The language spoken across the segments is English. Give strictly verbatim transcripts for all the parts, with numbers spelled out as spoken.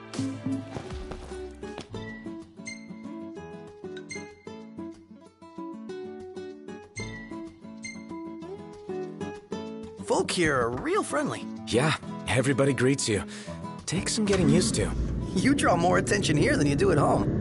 Folk here are real friendly. Yeah, everybody greets you. Takes some getting used to. You draw more attention here than you do at home.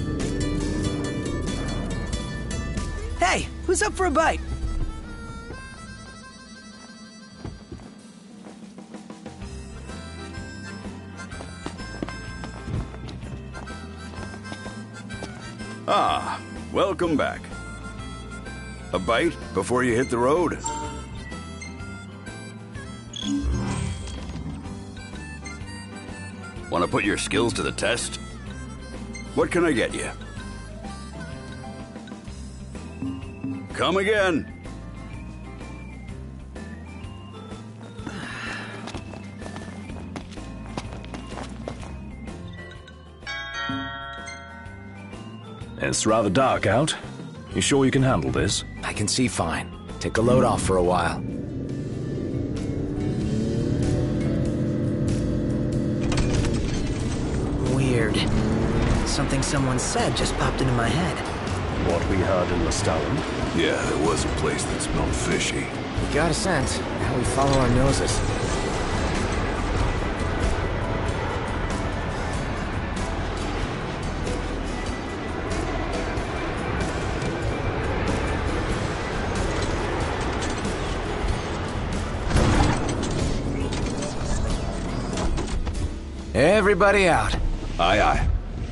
Hey, who's up for a bite? Ah, welcome back. A bite before you hit the road? Want to put your skills to the test? What can I get you? Come again. It's rather dark out. You sure you can handle this? I can see fine. Take the load off for a while. Weird. Something someone said just popped into my head. What we heard in Lestalin? Yeah, there was a place that smelled fishy. We got a sense. Now we follow our noses. Everybody out. Aye, aye.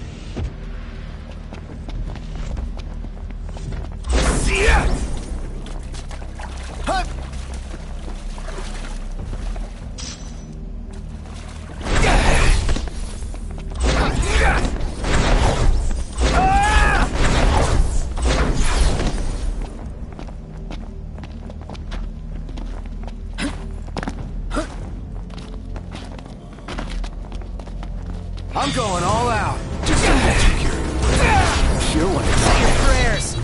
I'm going all out. Just a magic here. Sure one. Say your prayers.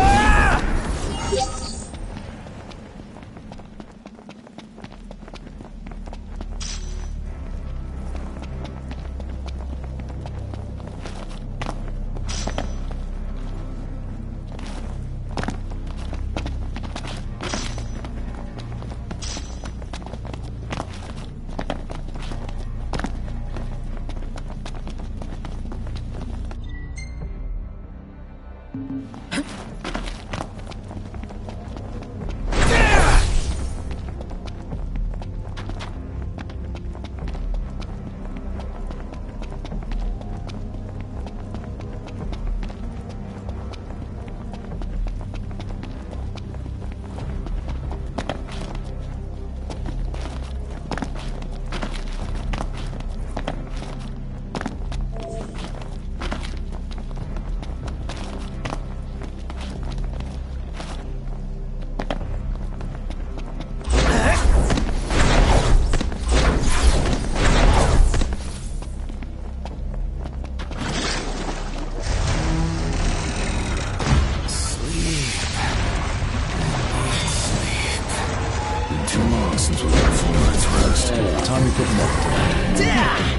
Time we put them up.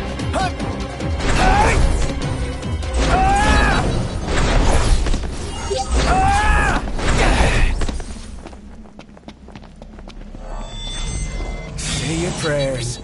Say your prayers.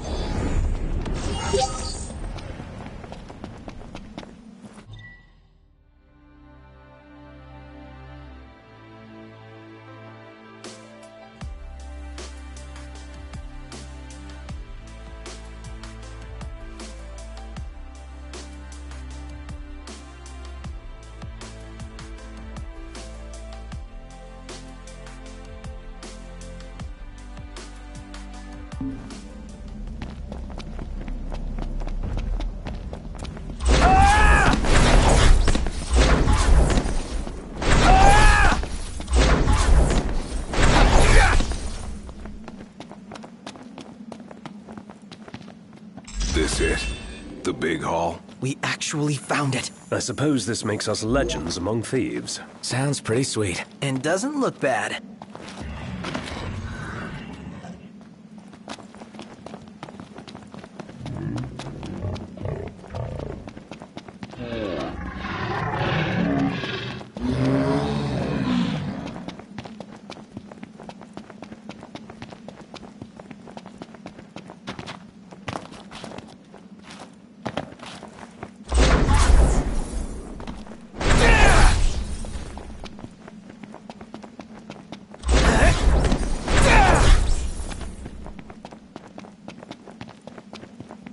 This it? The big hall? We actually found it. I suppose this makes us legends among thieves. Sounds pretty sweet. And doesn't look bad.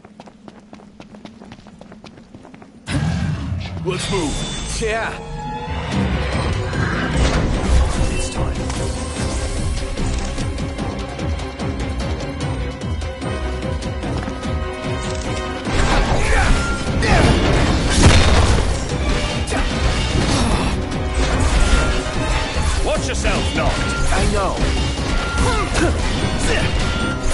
Let's move. Yeah.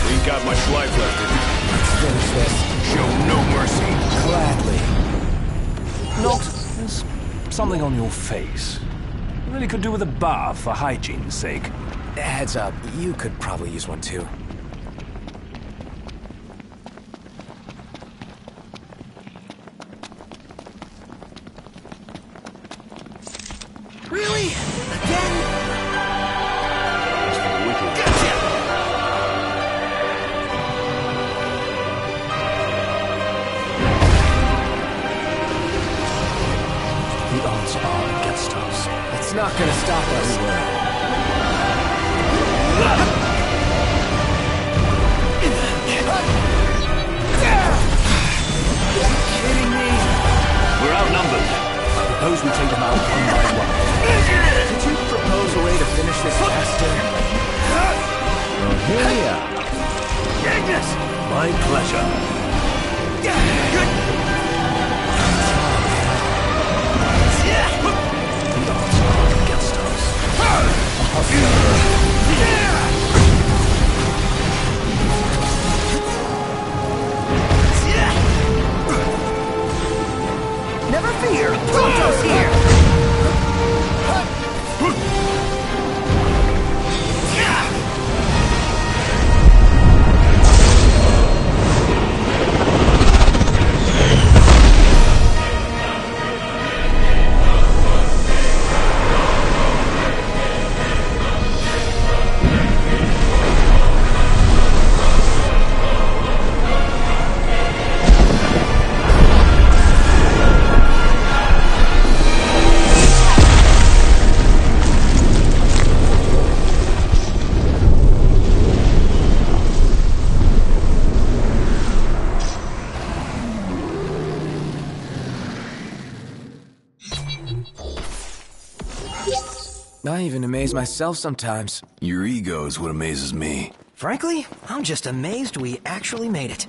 Ain't got much life left in it. Let's finish this. Show no mercy. Gladly. Noct, there's something on your face. You really could do with a bath for hygiene's sake. Heads up, you could probably use one too. Really? Again? The odds are against us. It's not gonna stop us. Kidding me? We're outnumbered. Suppose we take them out one by one. Could you propose a way to finish this faster? Well, here we are. My pleasure. The odds are against us. Never fear! Pronto's here! I even amaze myself sometimes. Your ego is what amazes me. Frankly, I'm just amazed we actually made it.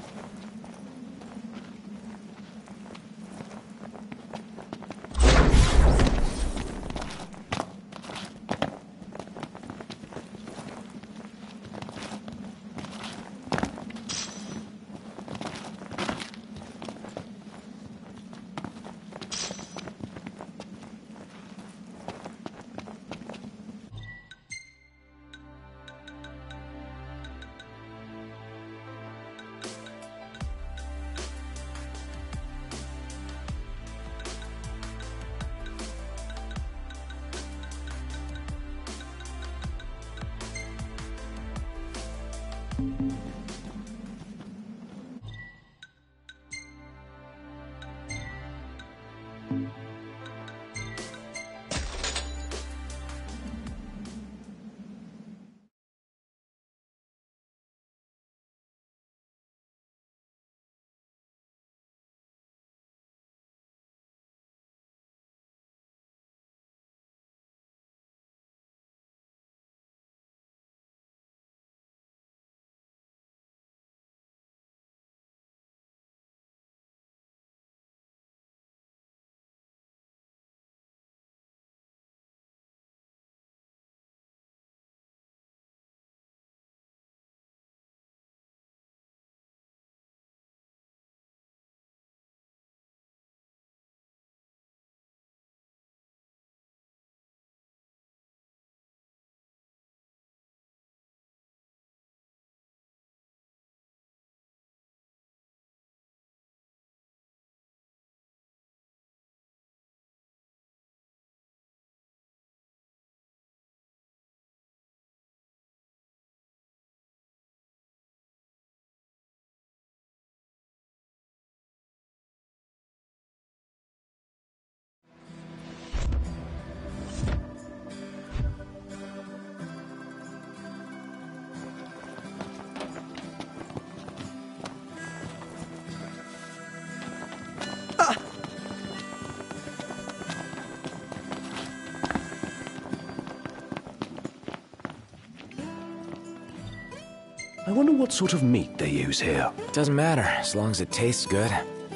I wonder what sort of meat they use here. Doesn't matter, as long as it tastes good.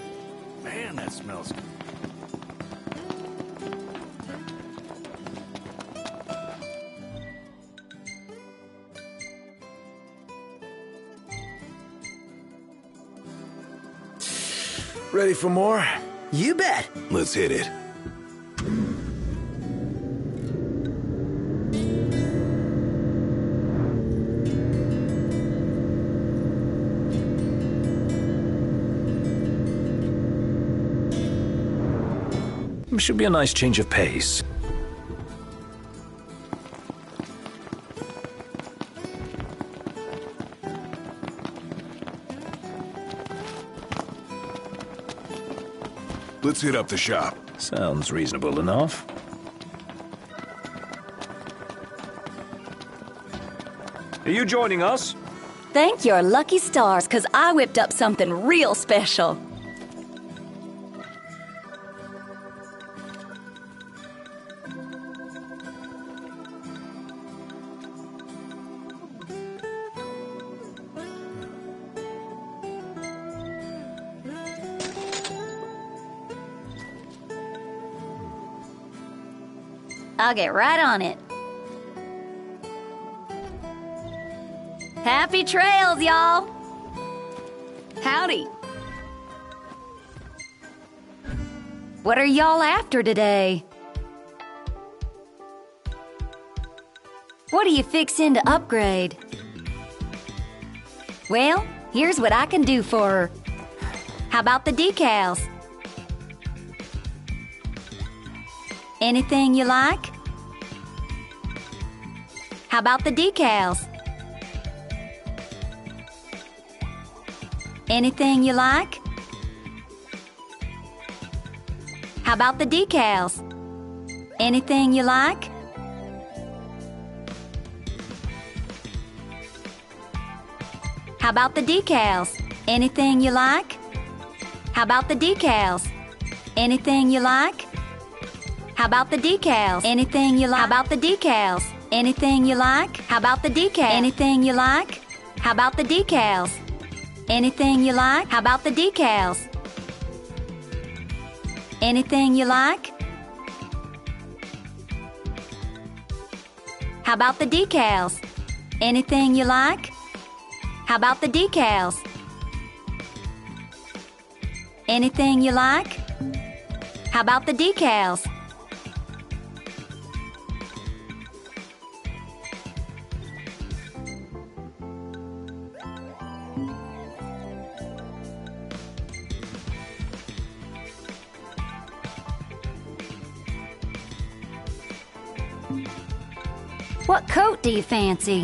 Man, that smells good. Ready for more? You bet. Let's hit it. Should be a nice change of pace. Let's hit up the shop. Sounds reasonable enough. Are you joining us? Thank your lucky stars, 'cause I whipped up something real special. I'll get right on it. Happy trails, y'all! Howdy. What are y'all after today? What are you fixin' to upgrade? Well, here's what I can do for her. How about the decals? Anything you like? How about the decals? Anything you like? How about the decals? Anything you like? How about the decals? Anything you like? How about the decals? Anything you like? How about the decals? Anything you like? How about the decals? Anything you like? How about the decals? Anything you like? How about the decals? Anything you like? How about the decals? Anything you like? How about the decals? Anything you like? How about the decals? Anything you like? How about the decals? What coat do you fancy?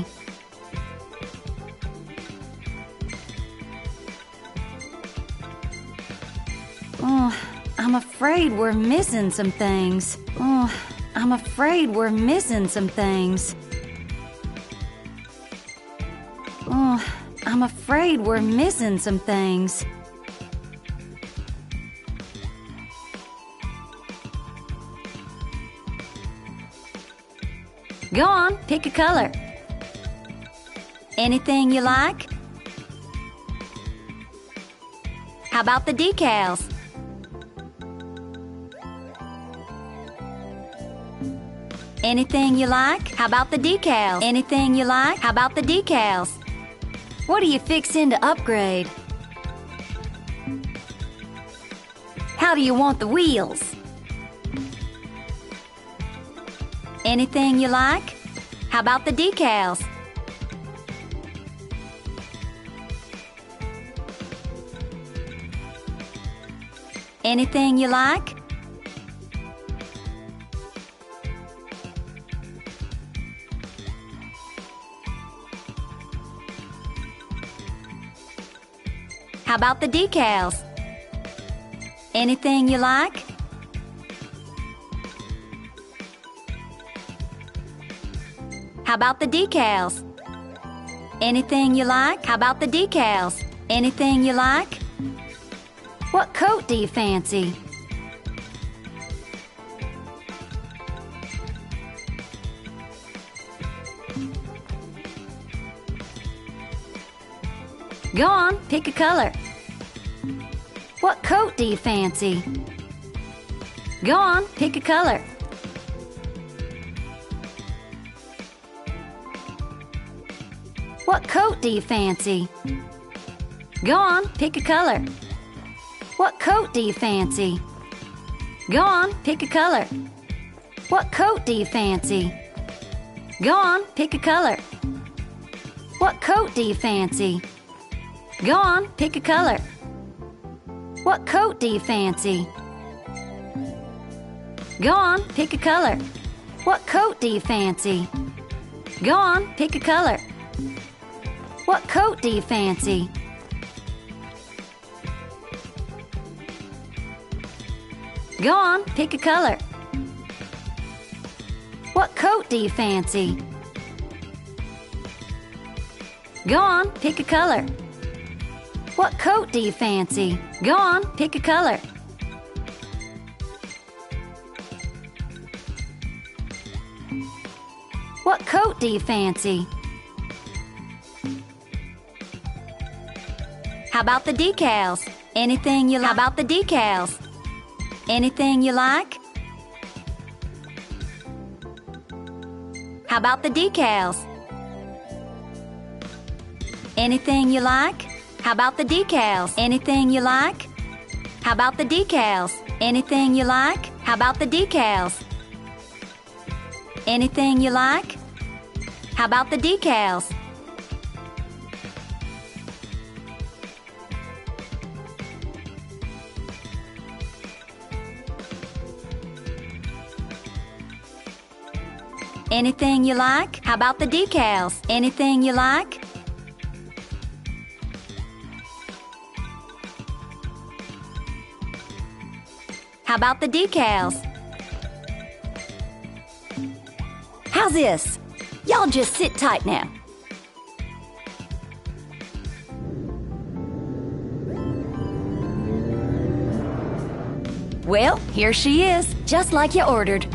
Oh, I'm afraid we're missing some things. Oh, I'm afraid we're missing some things. Oh, I'm afraid we're missing some things. Go on, pick a color. Anything you like? How about the decals? Anything you like? How about the decals? Anything you like? How about the decals? What are you fixin' to upgrade? How do you want the wheels? Anything you like? How about the decals? Anything you like? How about the decals? Anything you like? How about the decals? Anything you like? How about the decals? Anything you like? What coat do you fancy? Go on, pick a color. What coat do you fancy? Go on, pick a color. What coat do you fancy? Go on, pick a color. What coat do you fancy? Go on, pick a color. What coat do you fancy? Go on, pick a color. What coat do you fancy? Go on, pick a color. What coat do you fancy? Go on, pick a color. What coat do you fancy? Go on, pick a color. What coat do you fancy? Go on, pick a color. What coat do you fancy? Go on, pick a color. What coat do you fancy? Go on, pick a color. What coat do you fancy? How about the decals? Anything you like? How about the decals? Anything you like? How about the decals? Anything you like? How about the decals? Anything you like? How about the decals? Anything you like? How about the decals? Anything you like? How about the decals? Anything you like? How about the decals? Anything you like? How about the decals? How's this? Y'all just sit tight now. Well, here she is, just like you ordered.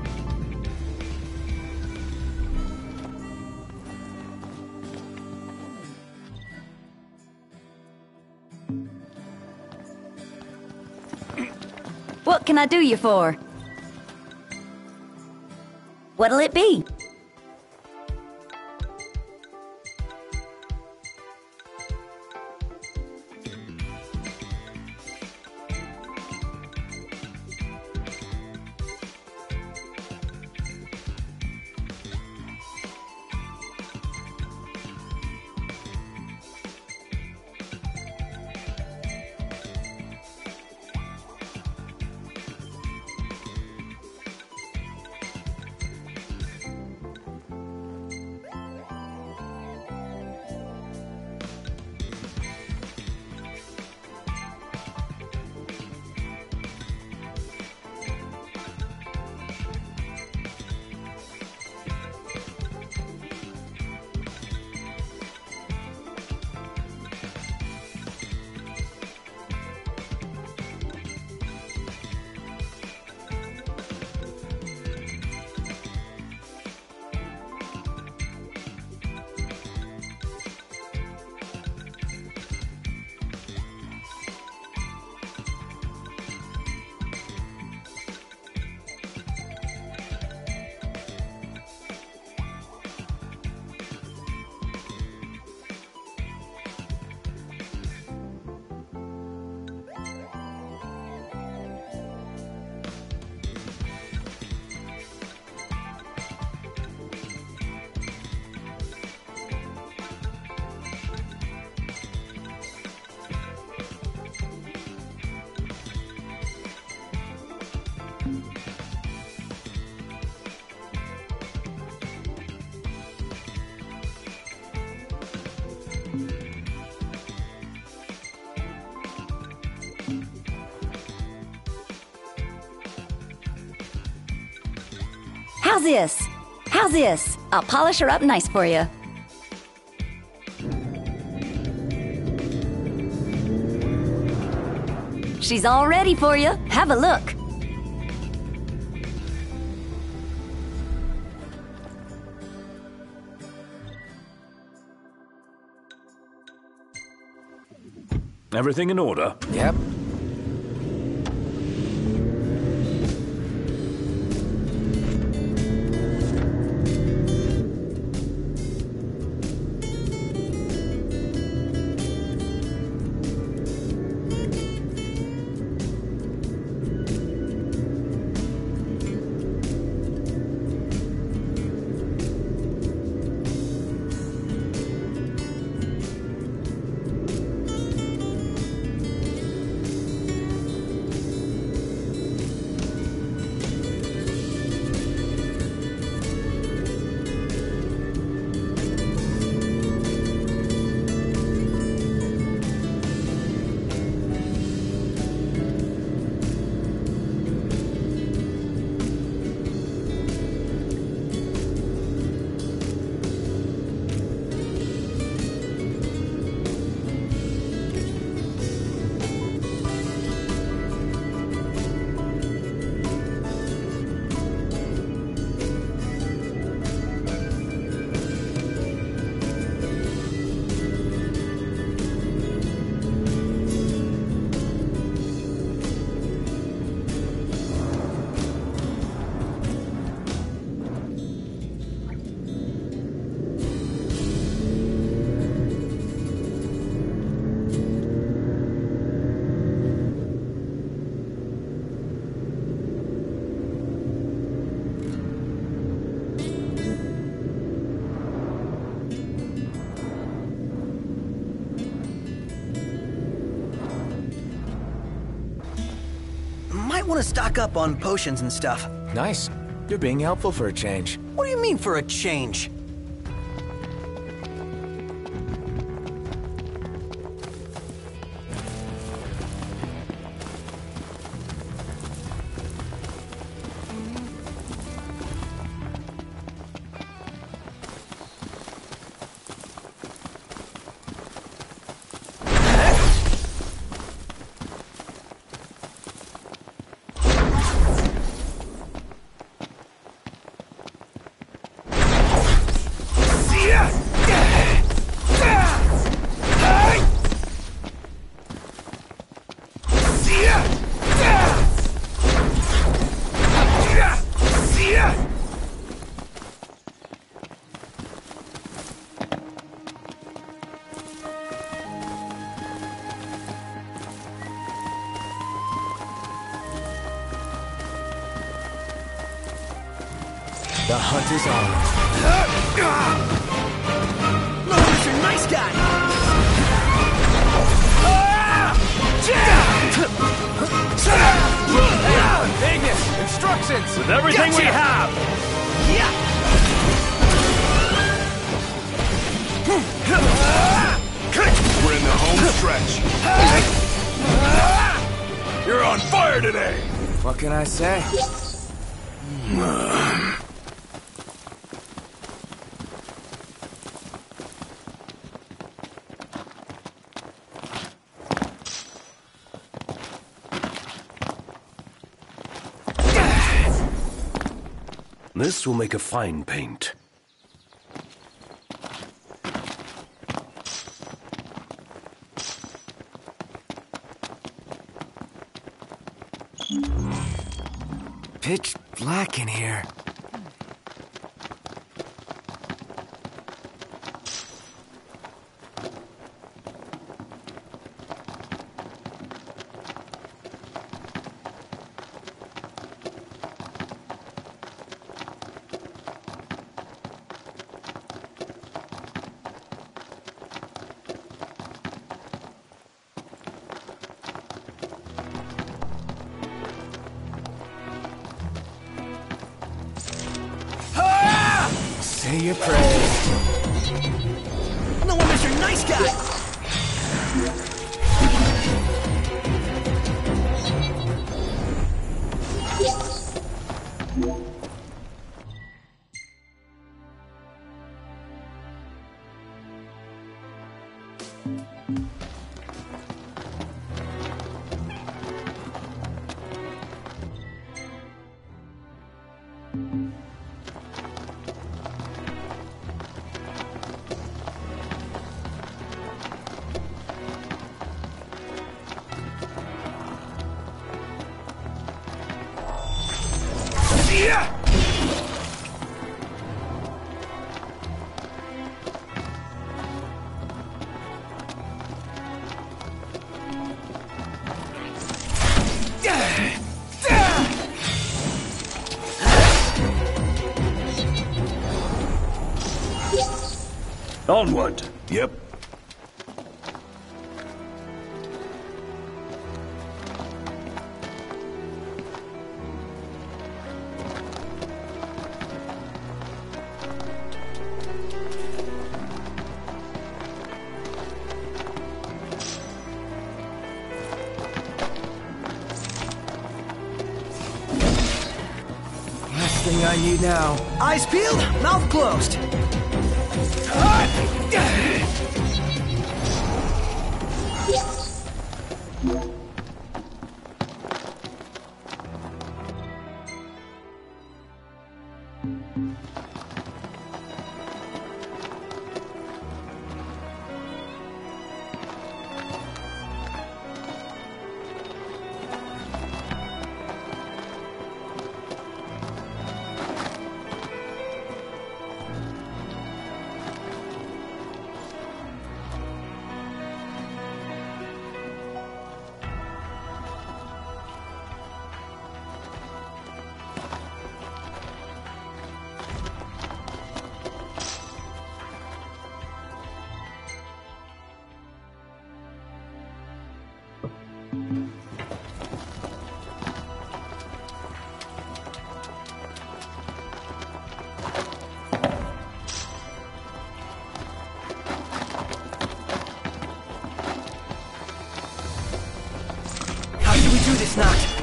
What can I do you for? What'll it be? How's this? How's this? I'll polish her up nice for you. She's all ready for you. Have a look. Everything in order? Yep. might want to stock up on potions and stuff. Nice. You're being helpful for a change. What do you mean for a change? The hunt is on. No, Mister Nice Guy! Ignis, instructions! With everything we have! We're in the home stretch. You're on fire today! What can I say? This will make a fine paint. Pitch black in here. Say your prayers. No, Mister Nice Guy! Onward! Yep. Last thing I need now. Eyes peeled, mouth closed.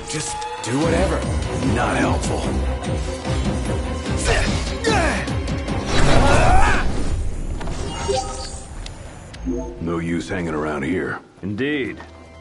Just do whatever. Not helpful. No use hanging around here. Indeed.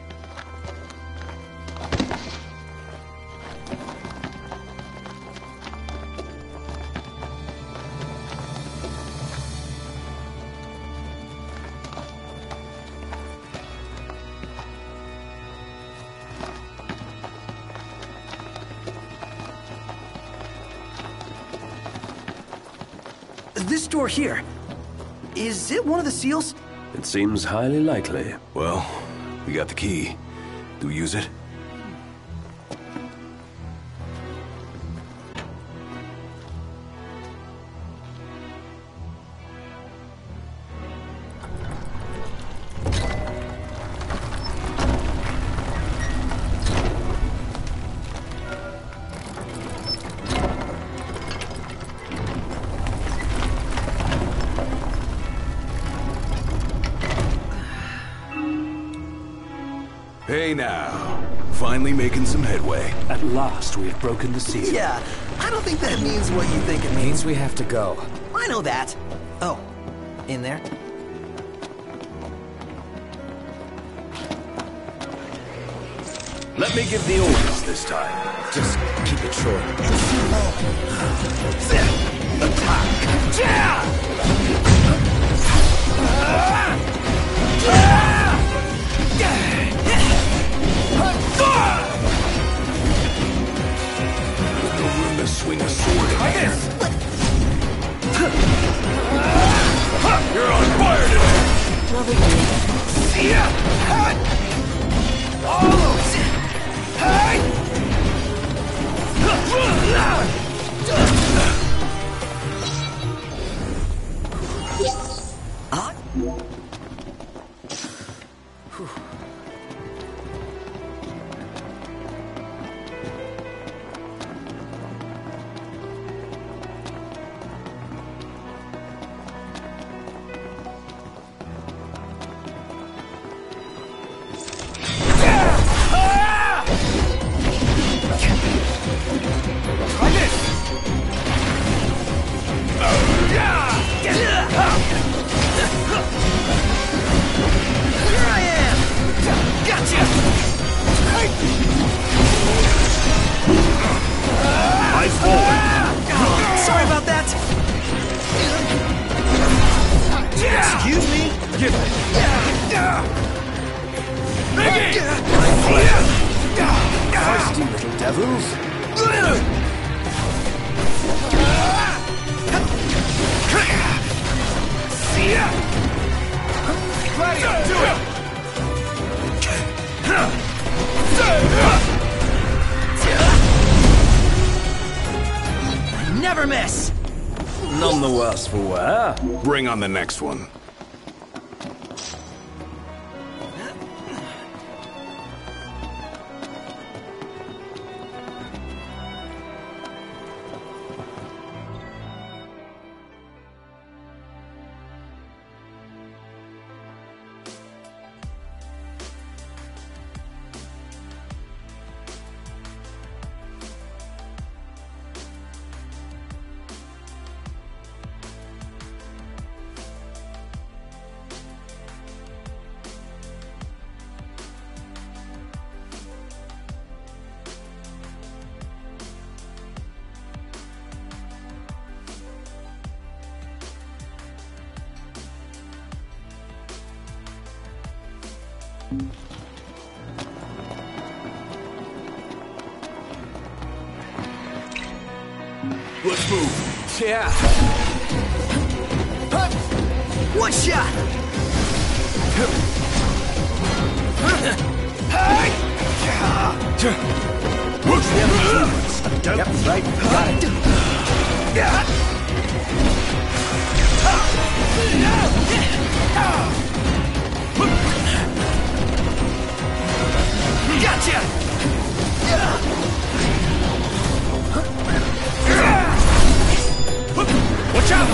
This door here, is it one of the seals? It seems highly likely. Well, we got the key. Do we use it? Hey now, finally making some headway. At last we have broken the seal. Yeah, I don't think that means what you think it means. Means we have to go. I know that. Oh, in there? Let me give the orders this time. Just keep it short. No room to swing a sword in here. You're on fire today! Sorry about that. Excuse me? Give it. Feisty little devils. Gladio, do it! Never miss. None the worse for wear. Bring on the next one. Let's move. Yeah. One shot. Yep, right. Got it. Gotcha. Watch out!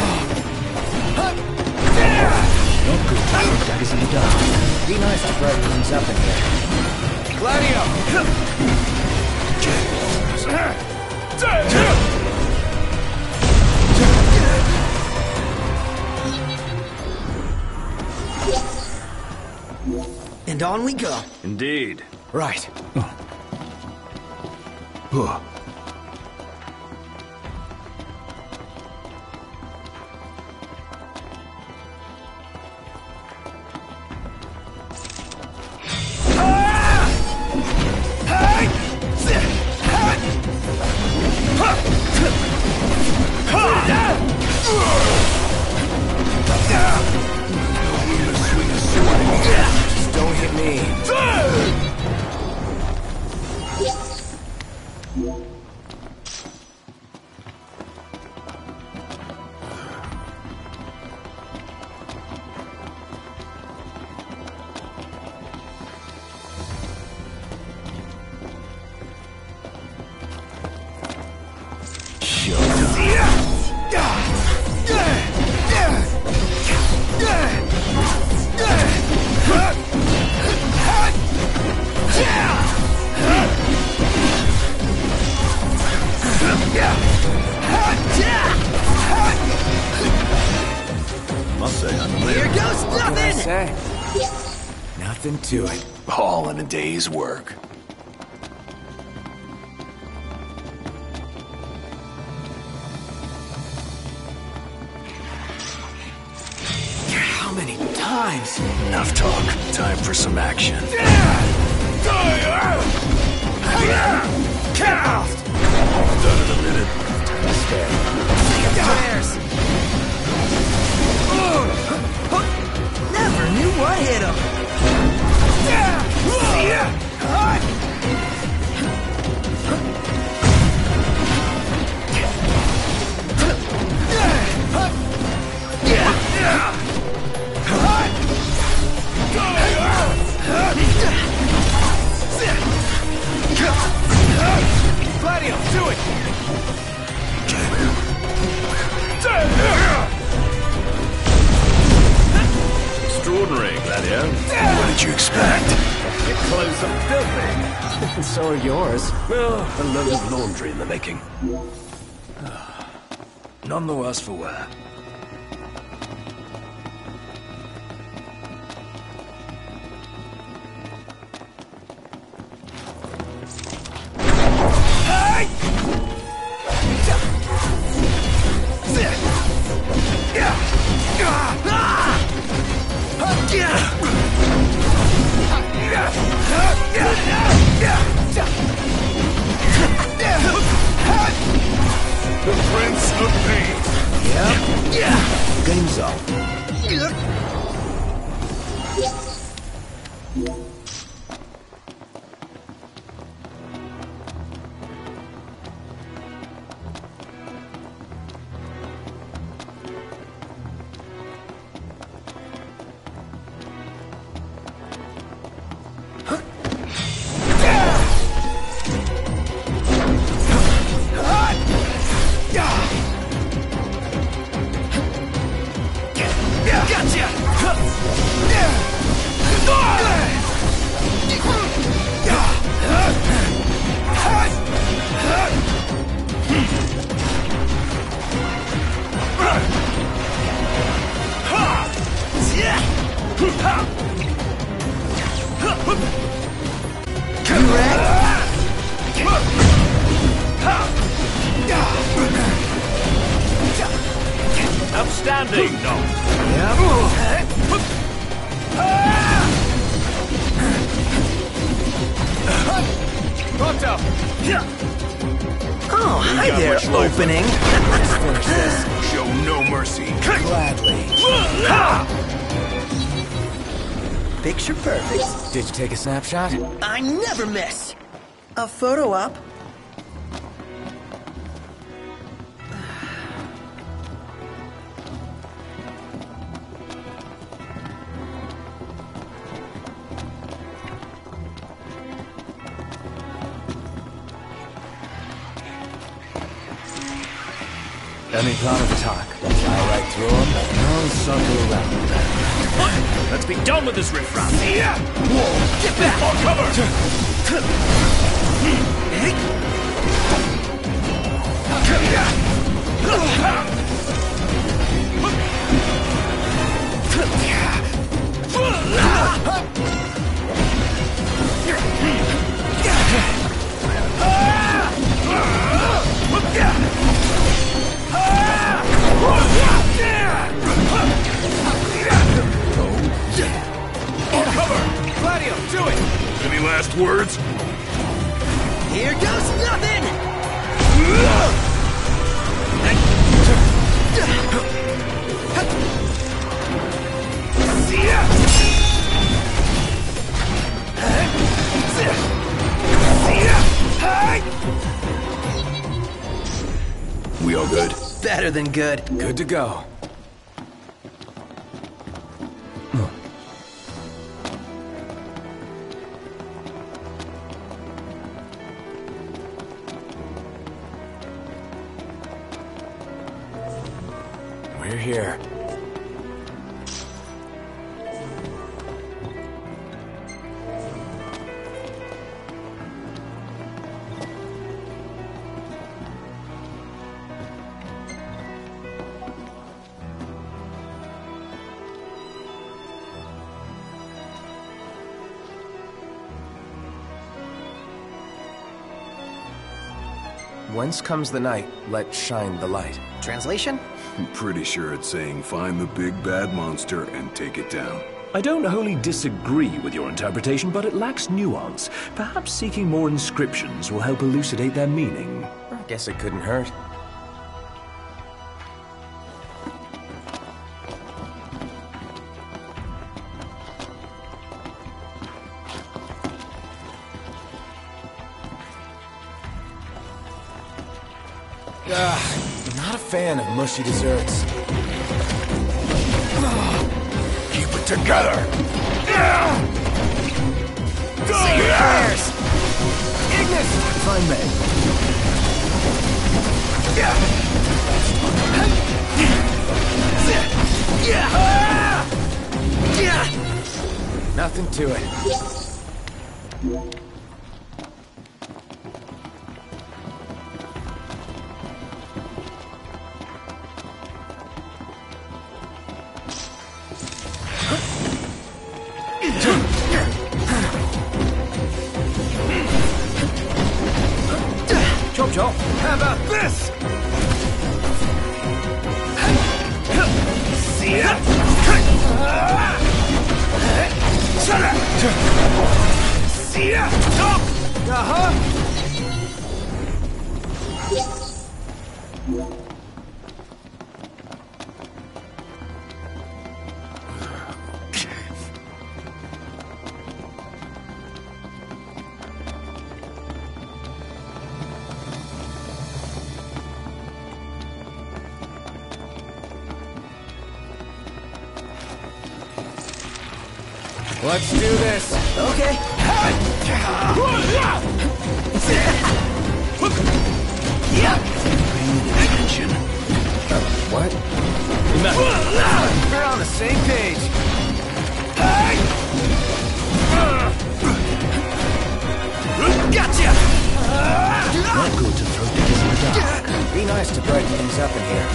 Not good to put daggers in the dark. Be nice to brighten things up in here. Gladio! And on we go. Indeed. Right. Huh. Don't hit me. Must say, I'm Here goes nothing! Say, nothing to it. All in a day's work. How many times? Enough talk. Time for some action. Done in a minute. Time to spare. Flares! Never knew what hit him! Gladio, do it! extraordinary, Gladio. What did you expect? Your clothes are filthy. So are yours. Well, a load of laundry in the making. None the worse for wear. The Prince of Pain. Yep. Yeah. Game's up. Outstanding, no. Pronto! Oh, hi got there, much life opening. Let's finish this. Show no mercy. Gladly. Picture perfect. Did you take a snapshot? I never miss. A photo up. Any thought of attack? Fly right through him? No, circle around. Let's be done with this riffraff. Get back! On cover! Any last words? Here goes nothing! We all good? Better than good. Good to go. We're here. Whence comes the night, let shine the light. Translation? I'm pretty sure it's saying find the big bad monster and take it down. I don't wholly disagree with your interpretation, but it lacks nuance. Perhaps seeking more inscriptions will help elucidate their meaning. I guess it couldn't hurt. Ugh, not a fan of mushy desserts. Keep it together! Say your prayers! Ignis! If I may. Nothing to it. Jojo, how about this? See ya! Shut up! See ya! Uh-huh! Let's do this. Okay. Attention. What? We're on the same page. Gotcha! Not good to throw things in the dark. Be nice to brighten things up in here.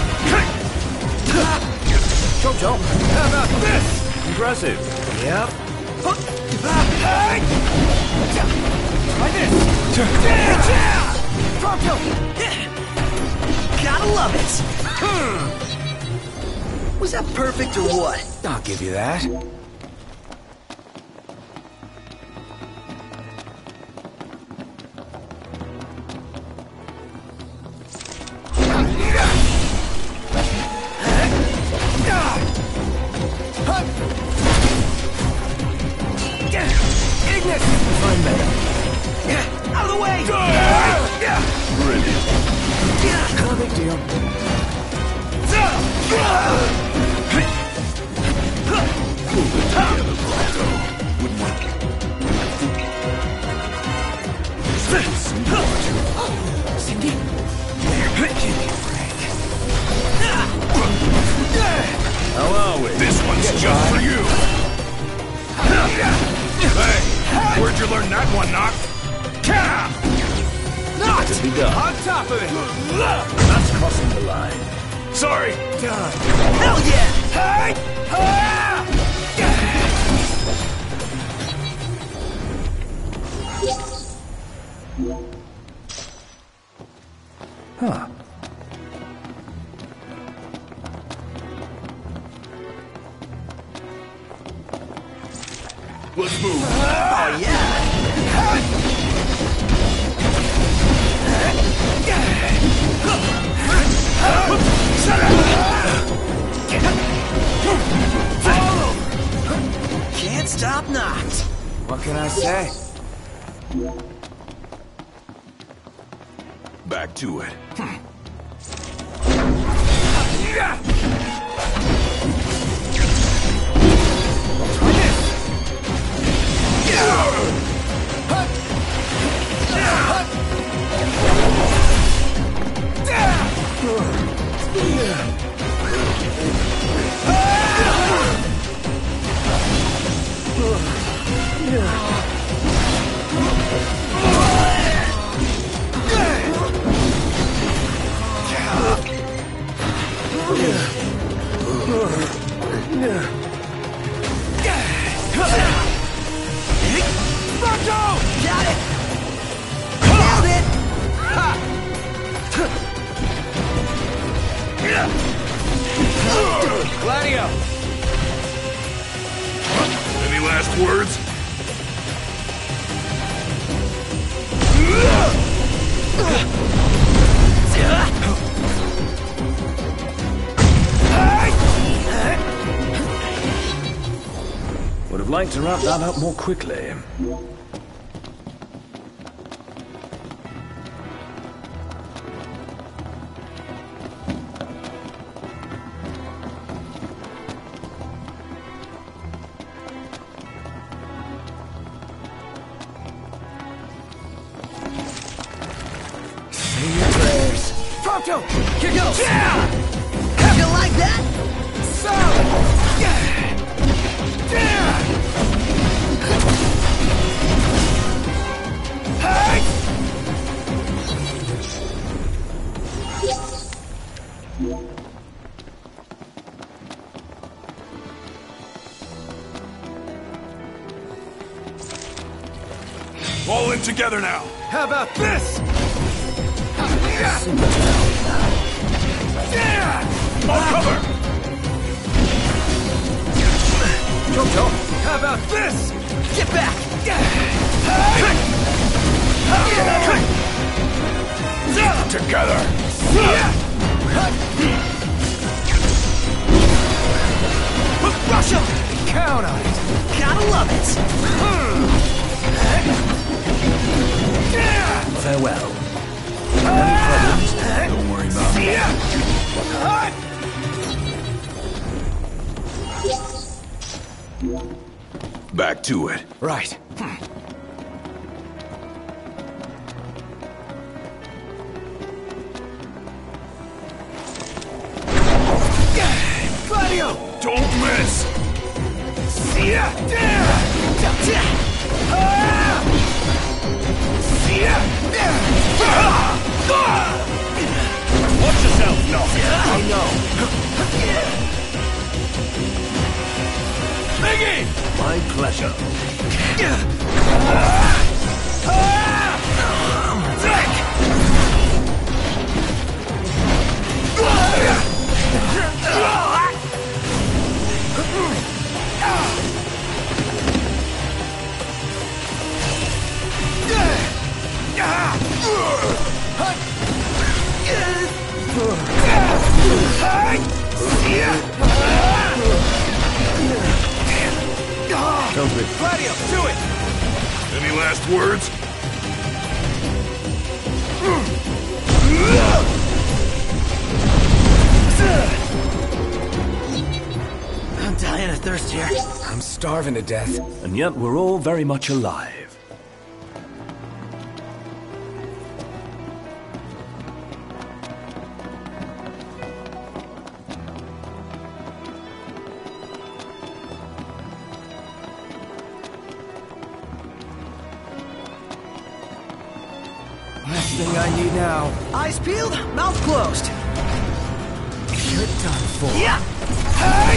Jojo, how about this? Impressive. Yep. Try this. Gotta love it! Was that perfect or what? I'll give you that. Ignis! Fine, man. Out of the way! Brilliant. No big deal. Cindy? How are we? This one's just for you. Hey, where'd you learn that one, Noct? Let it be done. On top of it! That's crossing the line. Sorry! Done. Hell yeah! Hey! Huh. Let's move. Oh, yeah. Can't stop knocked. What can I say? Back to it. Got it! Nailed it! Gladio! Any last words? Would have liked to wrap that up more quickly. Proto! Here goes! Yeah! You like that? So! Yeah! Yeah! Hey! All in together now. How about this? All cover. Proto, how about this? Get back! Together. Rush him! Count on it! Gotta love it! Farewell. Don't worry about me. Back to it. Right. Gladio! Don't miss. Watch yourself, no. I know. Biggie! My pleasure. Don't be. Gladio, do it! Any last words? I'm dying of thirst here. I'm starving to death. And yet we're all very much alive. Last thing I need now. Eyes peeled, mouth closed. You're done for. Yeah! Hey!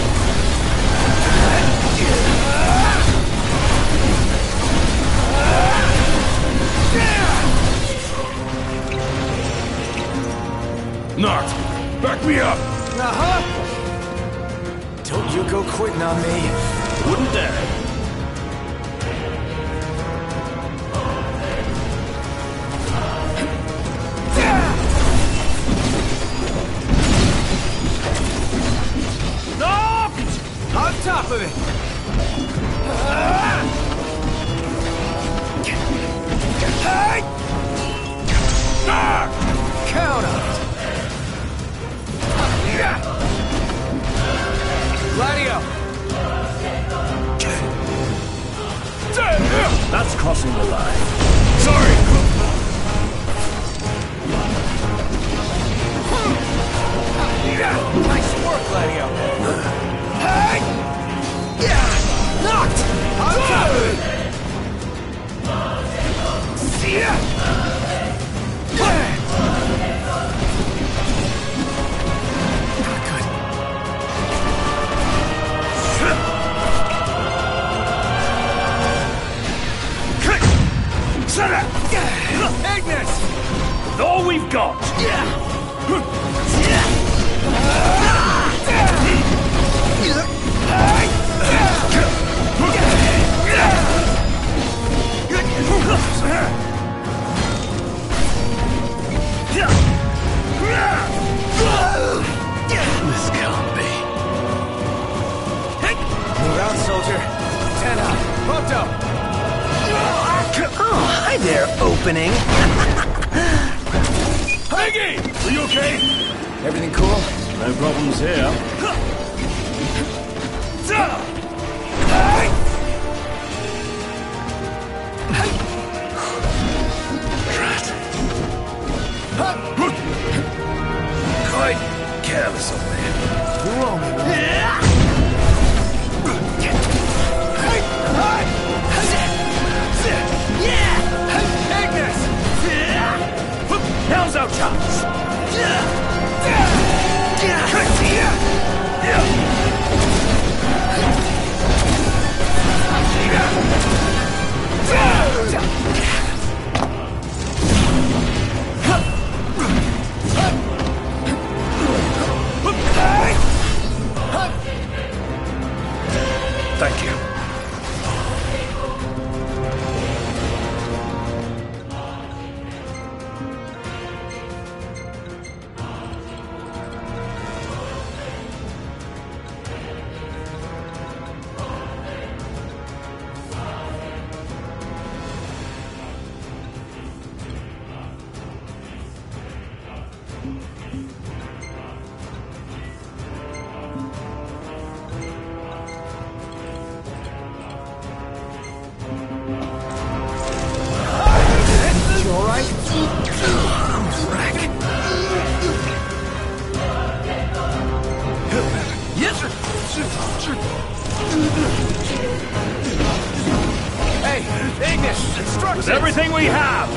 Not! Back me up! Uh-huh! Don't you go quitting on me. Wouldn't dare! On top of it! Hey! Ah! Count on it! Gladio! That's crossing the line. Sorry! Nice work, Gladio! Hey! Yeah! Knocked! On top of it! See ya! Not good. Shut up! Ignis! All we've got! Yeah! This can't be. Move out, soldier. Ten up. Moto! Oh, hi there, opening. Peggy! Are you okay? Everything cool? No problems here. Quite careless of me. Wrong. Ignis! Now's our chance! Thank you. You alright? I'm a wreck. Yes, sir. Hey, Ignis, instructions! With everything we have!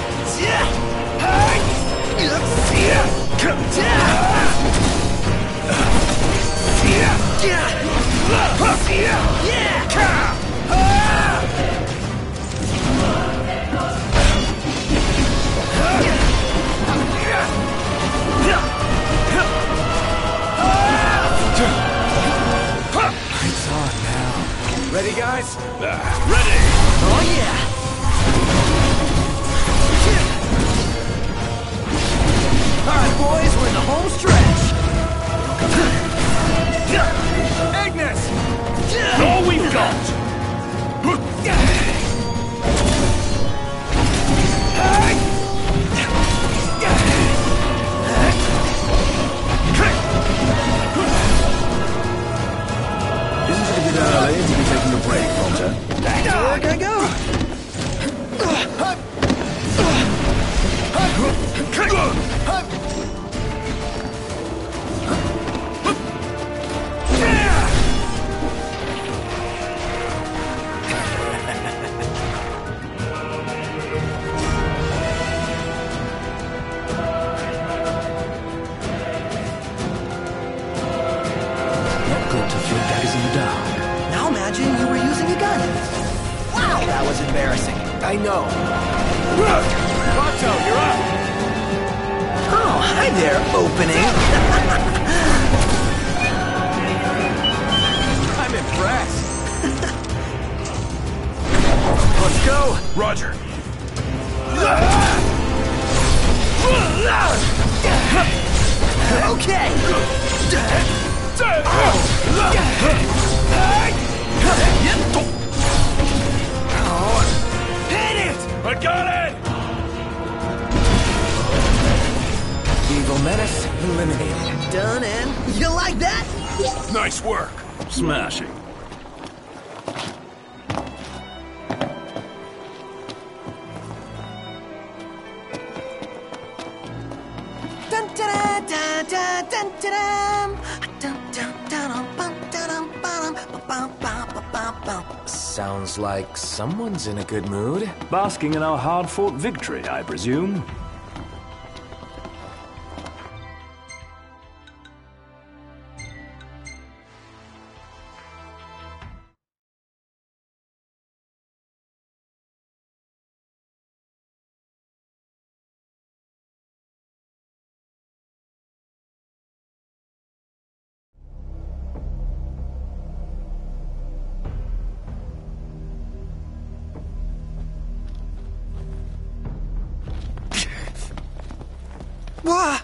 It's on now. Ready, guys? Ready! Oh, yeah. All right, boys, we're in the home stretch. Ignis! All we've got! Isn't it a bit early to be taking a break, Walter? Back to work I go. embarrassing. I know. Bato, you're up! Oh, hi there, opening. I'm impressed. Let's go. Roger. Okay. Hit it! I got it! Evil menace eliminated. Done, and you like that? Nice work. Smashing. Dun, da, da, da, dun, da, dum. Dun, dun, dun, bum, da, dum, ba-dum, ba-bum, ba, ba, ba, bum. Sounds like someone's in a good mood. Basking in our hard-fought victory, I presume. Wah!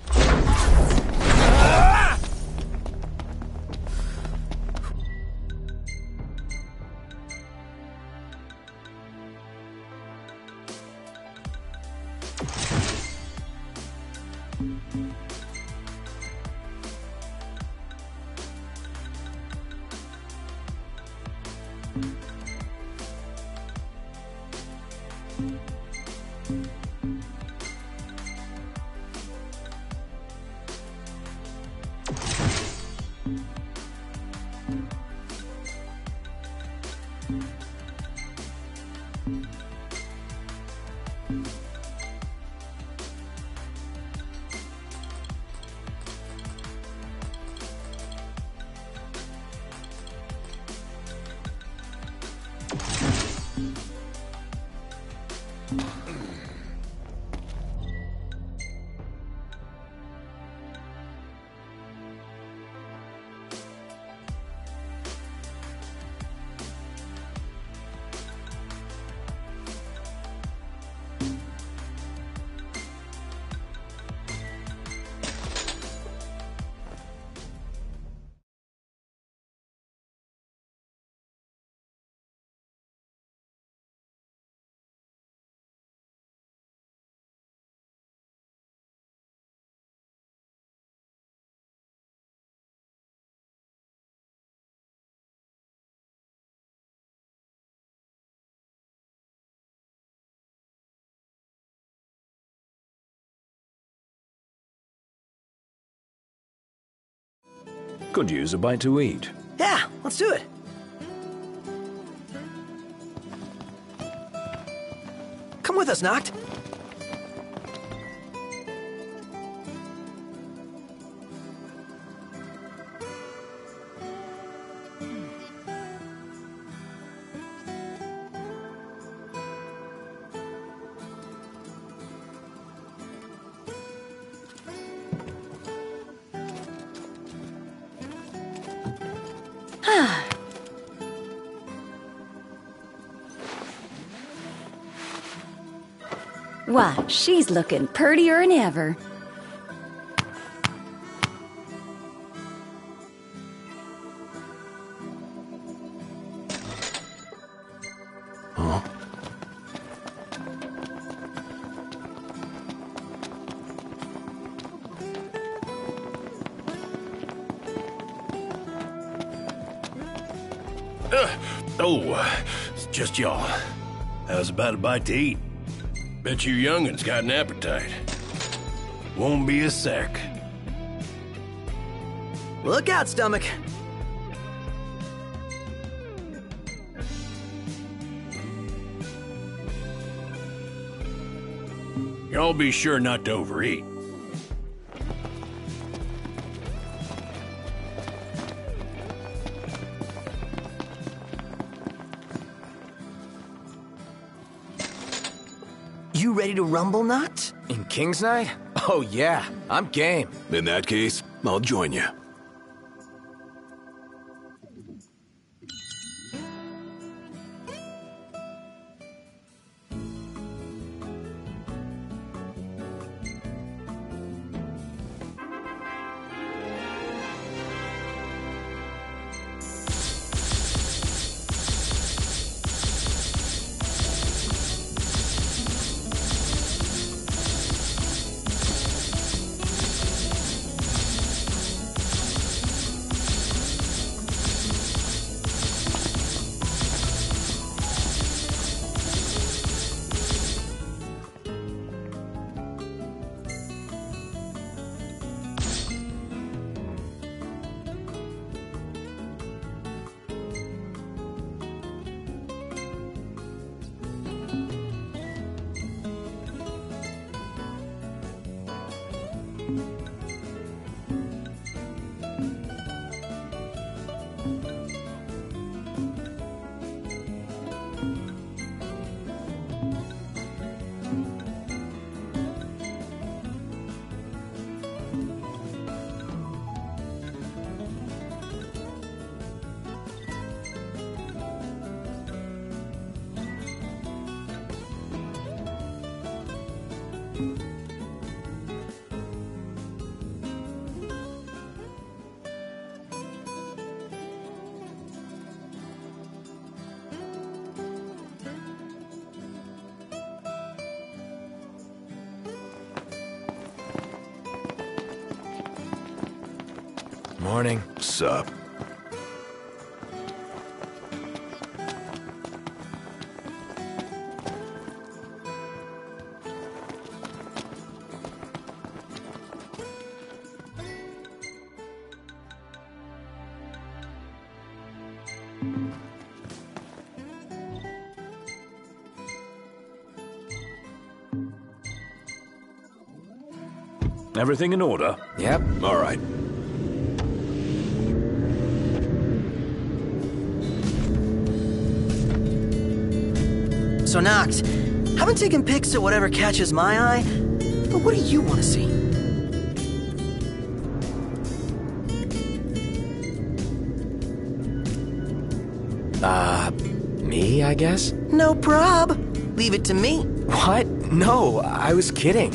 Could use a bite to eat. Yeah, let's do it. Come with us, Noct. Why, she's looking purtier than ever. Uh, oh, it's just y'all. How's about a bite to eat? Bet you young'uns got an appetite. Won't be a sec. Look out, stomach. Y'all be sure not to overeat. You ready to rumble, Noct? In King's Night? Oh yeah, I'm game. In that case, I'll join you. Morning. Sup? Everything in order? Yep. All right. So, Noct, haven't taken pics at whatever catches my eye, but what do you want to see? Uh, me, I guess? No prob. Leave it to me. What? No, I was kidding.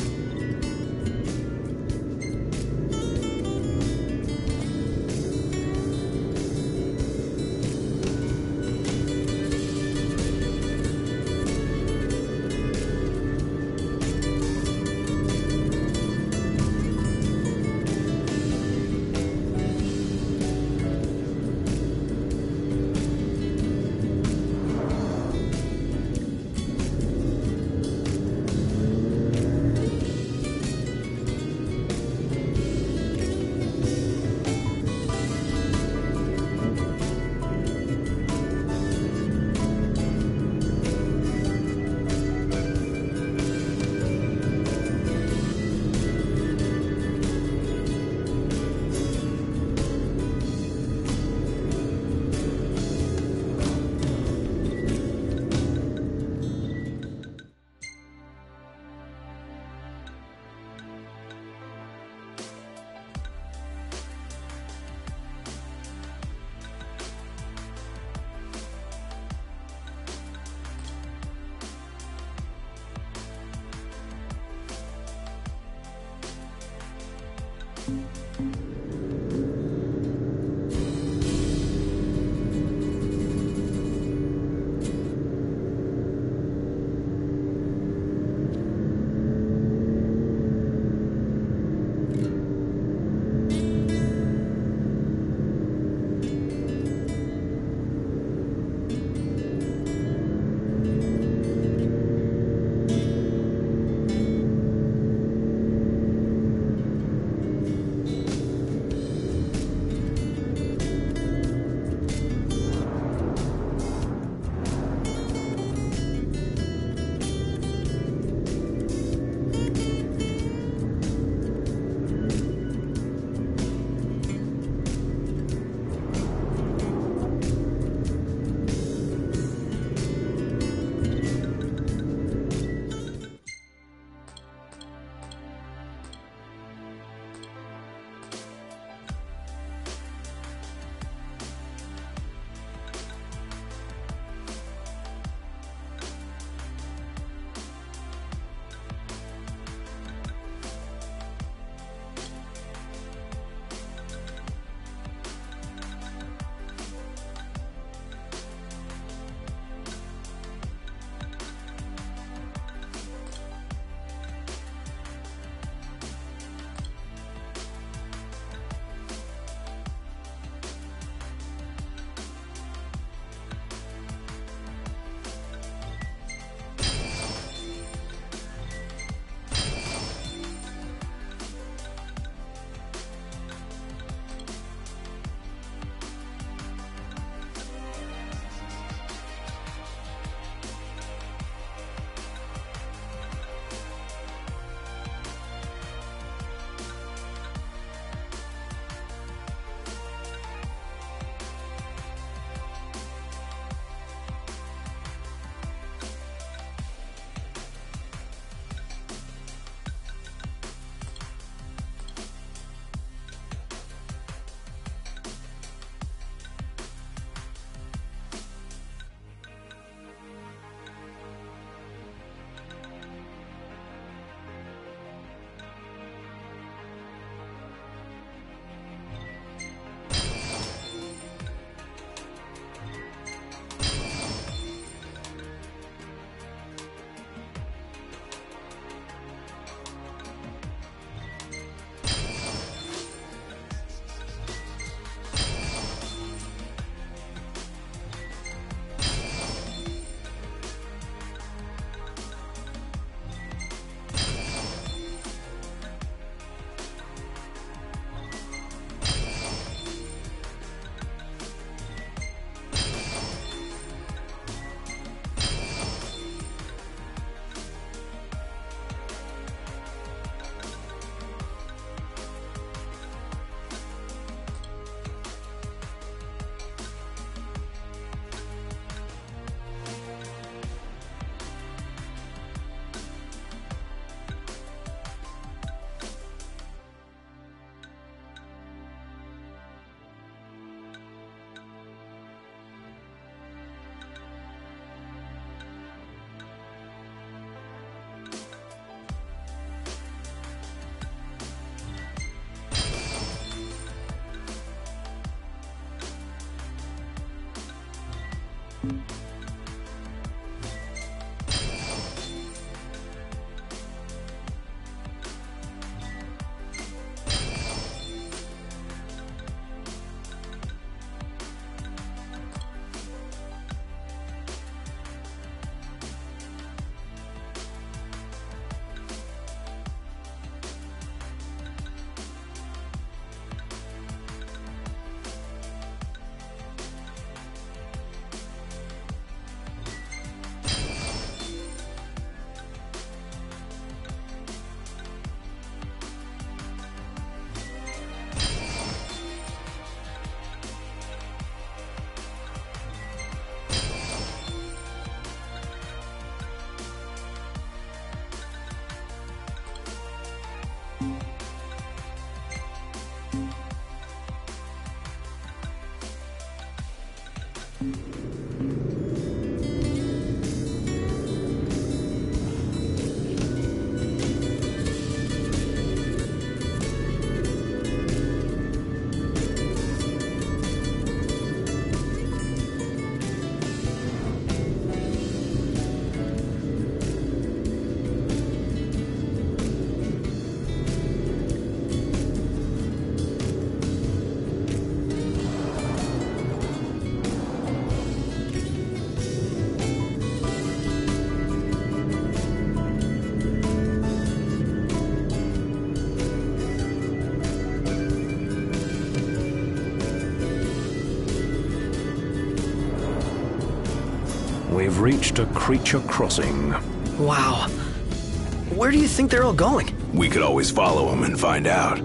we've reached a creature crossing. Wow. Where do you think they're all going? We could always follow them and find out.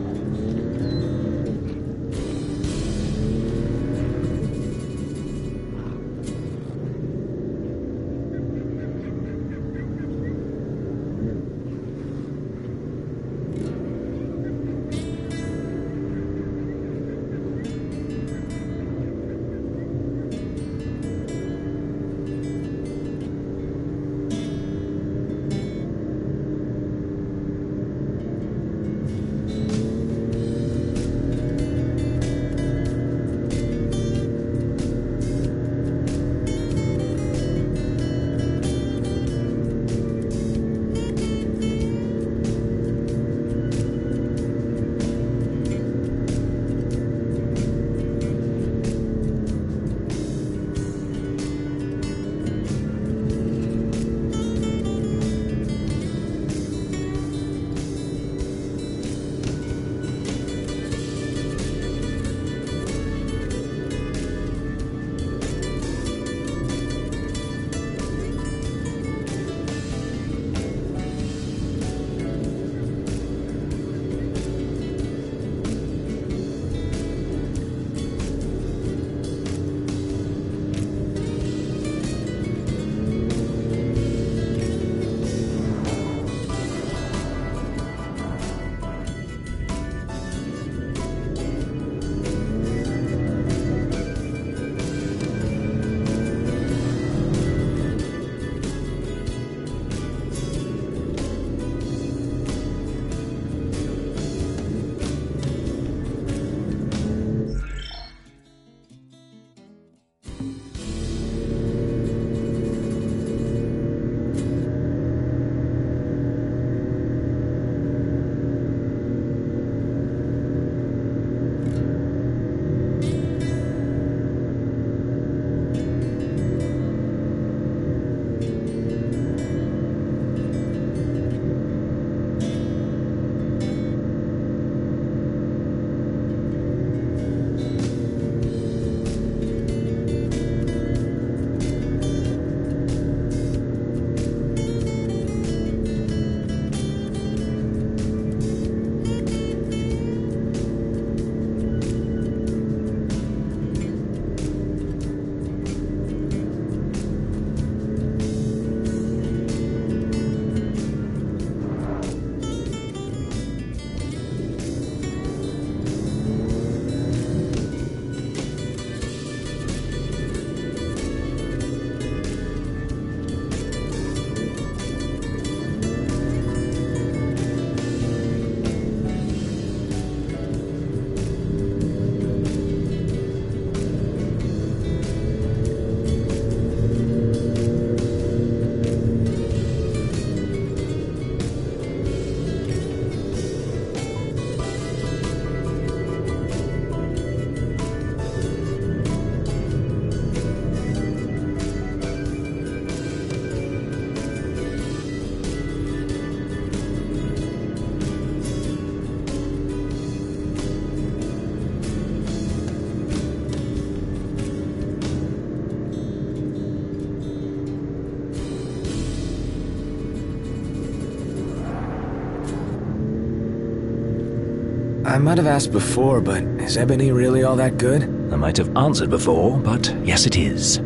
I might have asked before, but is ebony really all that good? I might have answered before, but yes it is.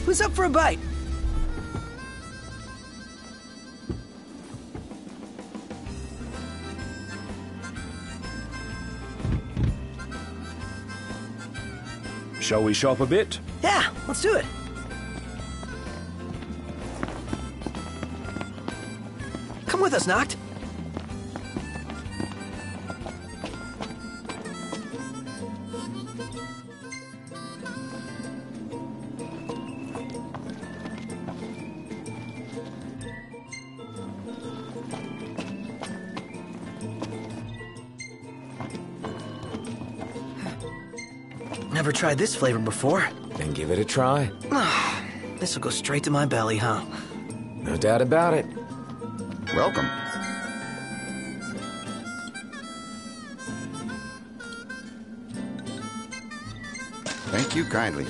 Who's up for a bite? Shall we shop a bit? Yeah, let's do it. Come with us, Noct. Never tried this flavor before. Then give it a try. This'll go straight to my belly, huh? No doubt about it. Welcome. Thank you kindly.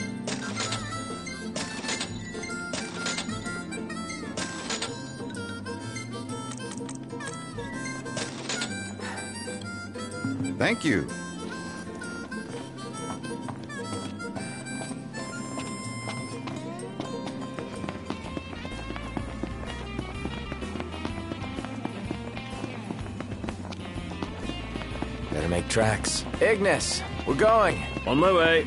Thank you. Better make tracks. Ignis, we're going. On my way.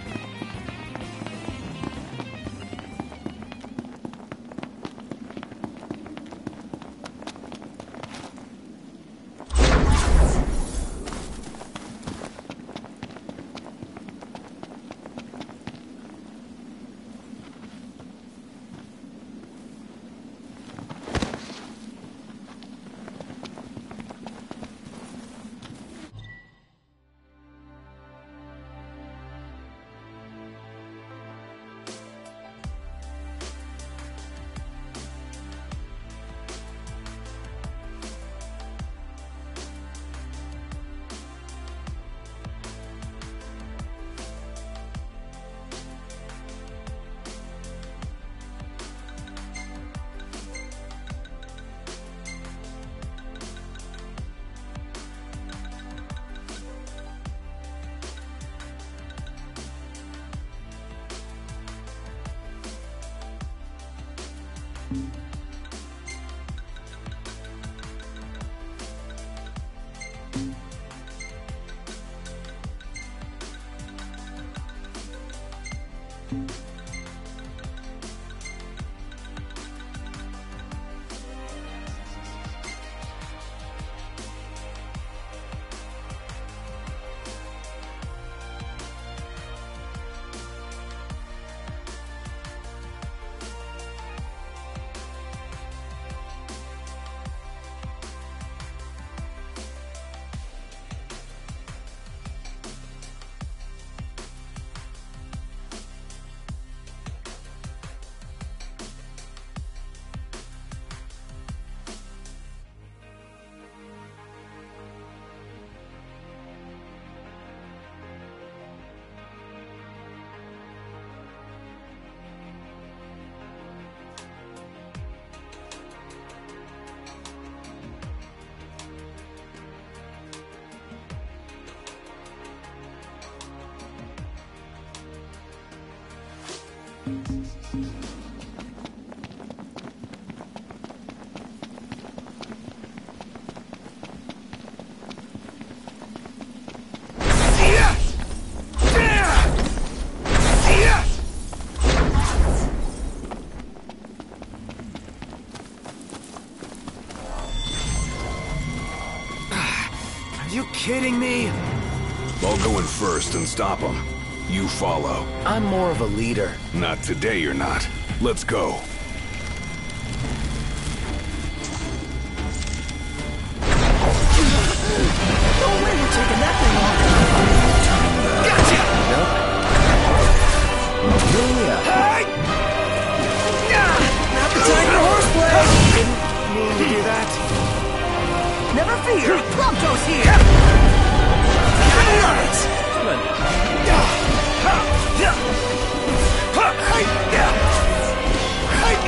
Are you kidding me? I'll go in first and stop him. You follow. I'm more of a leader. Not today, you're not. Let's go. No way you're taking that thing off. Gotcha! Yeah. Hey! Not the time for horseplay! Didn't mean to do that. Never fear! Prompto's here! Gotta love it! Hey!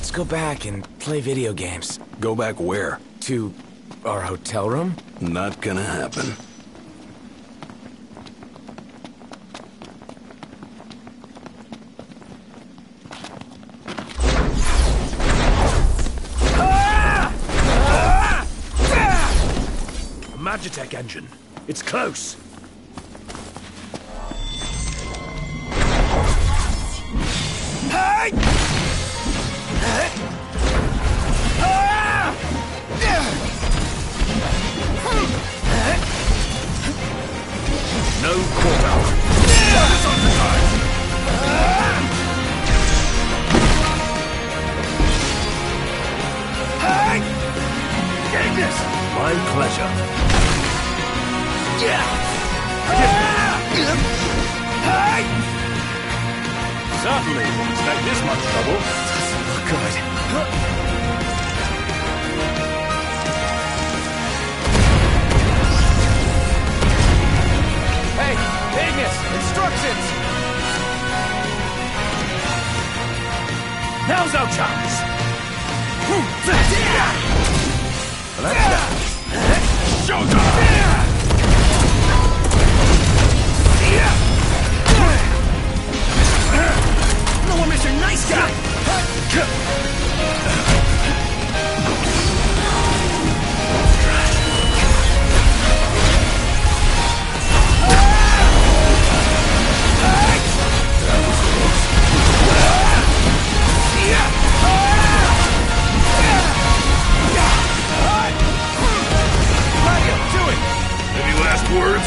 Let's go back and play video games. Go back where? To our hotel room? Not gonna happen. A magitek engine. It's close. No quarter. Focus on the time. Ignis! My pleasure. Certainly didn't expect this much trouble. Doesn't look good. Hey, Ignis, instructions! Now's our chance. Showtime! No one, Mister Nice Guy! Any last words?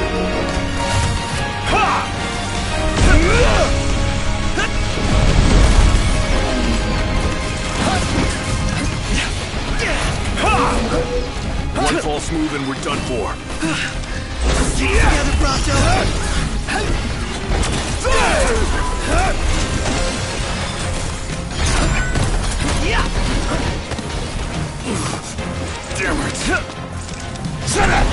One false move and we're done for. Together, Bronto! Damn it! Shut up!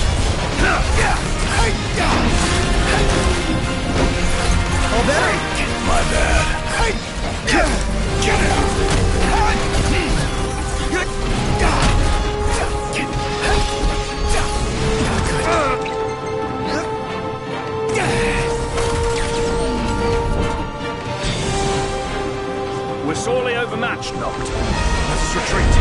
All better? My bad. Get out! We're sorely overmatched, Noct. Let us retreat.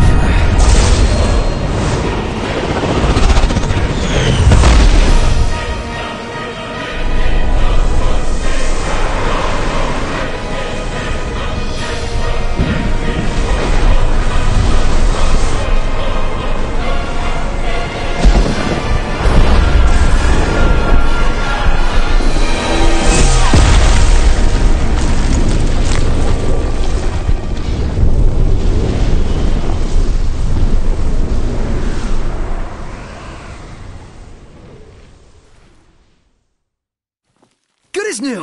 Good as new!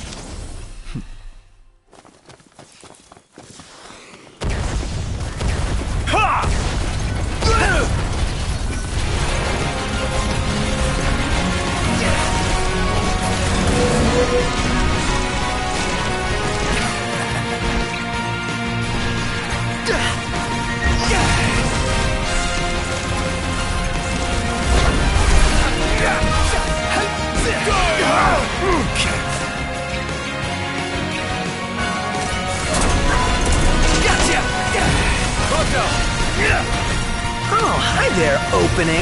Oh, hi there, opening.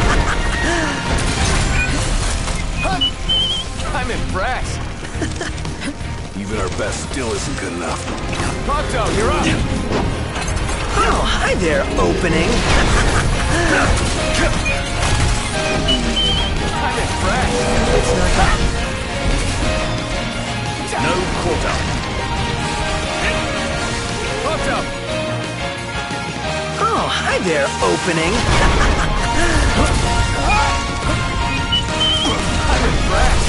I'm impressed. Even our best still isn't good enough. Bronto, you're up! Oh, hi there, opening. I'm impressed. It's not bad. No quarter. Bronto! Oh, hi there, opening. I'm impressed.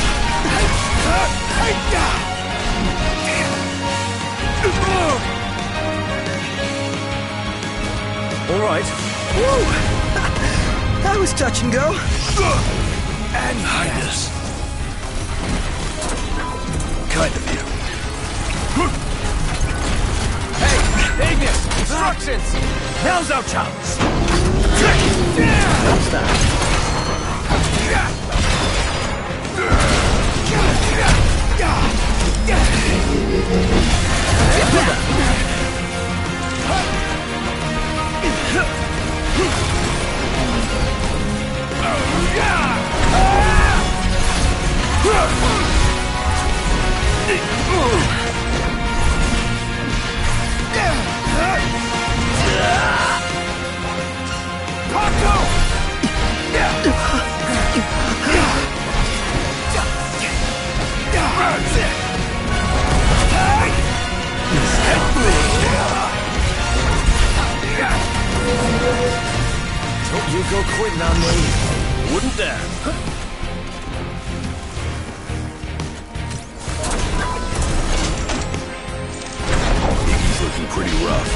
All right. Woo! That was touch and go. And Highness. Kind of you. Hey, instructions! Now's our chance! What's that? Don't you go quitting on me. Wouldn't that? Iggy's looking pretty rough.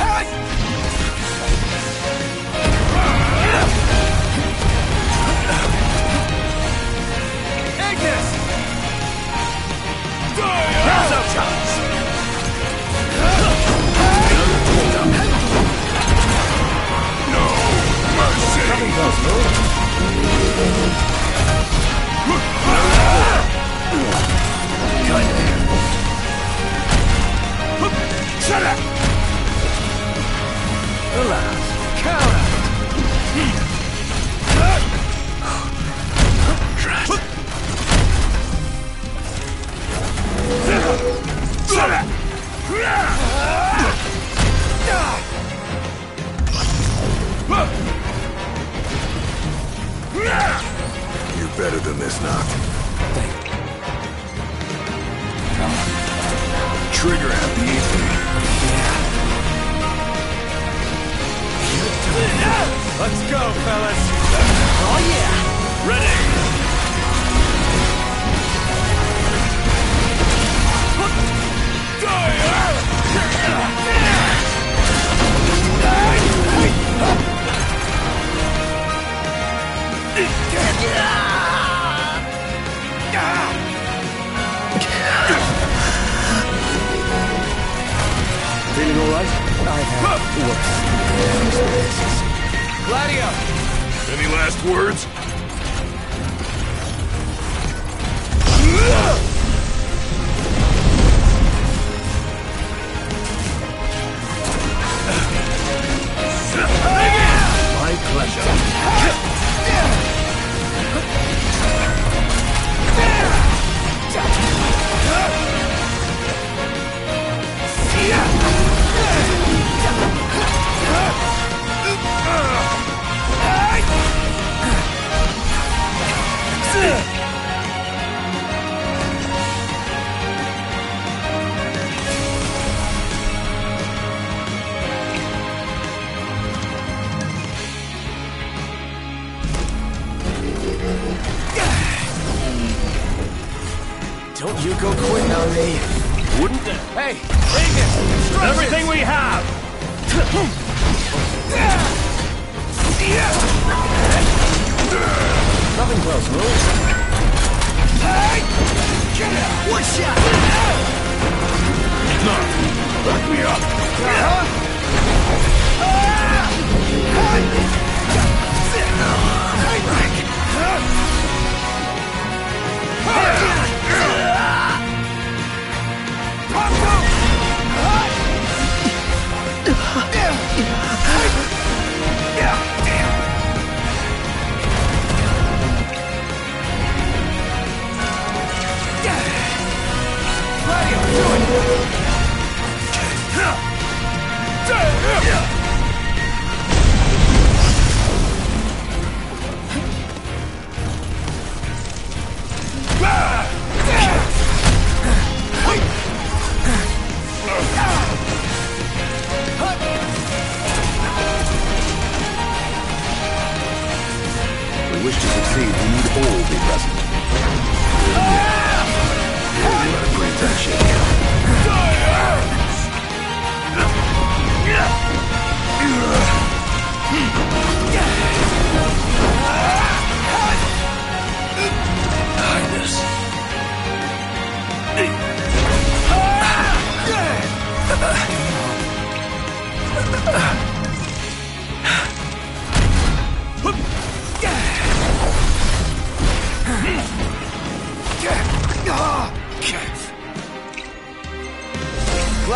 Ignis! Now's our chance! No mercy! Shut up! Alas, counter! Shut up! You're better than this, Noct. Trigger happy, ain't we? Let's go, fellas! Oh yeah! Ready! Feeling all right? I've had worse experiences. Gladio! Any last words? My pleasure. Don't you go quitting on me. Wouldn't that? Hey, Ignis! Instructions! Everything we have! Nothing close, move. One shot! Back me up. We wish to succeed, we need all be present. You gotta bring that shit. Highness.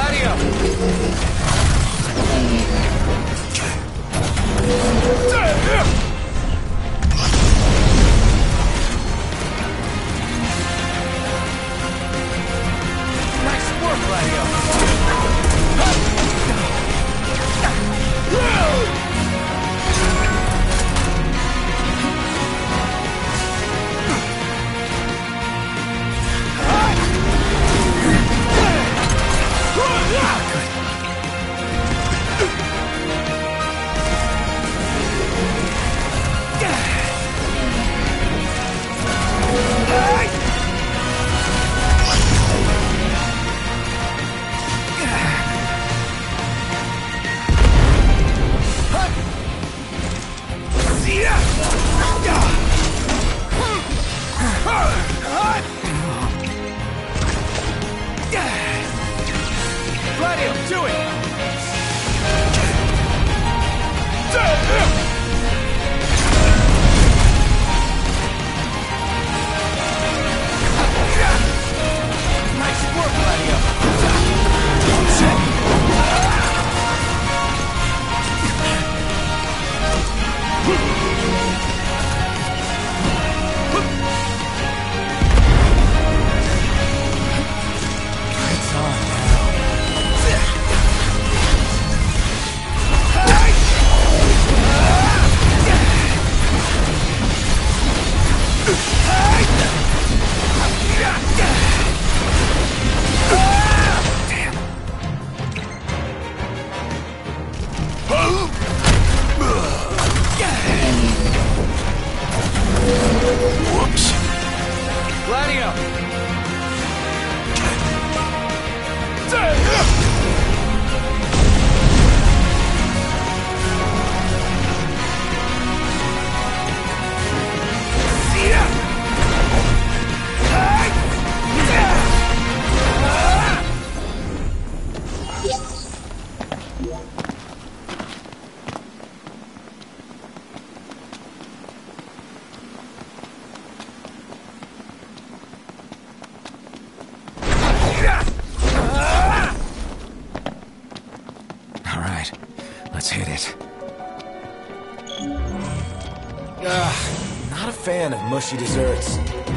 Let's hit it. Ugh, not a fan of mushy desserts.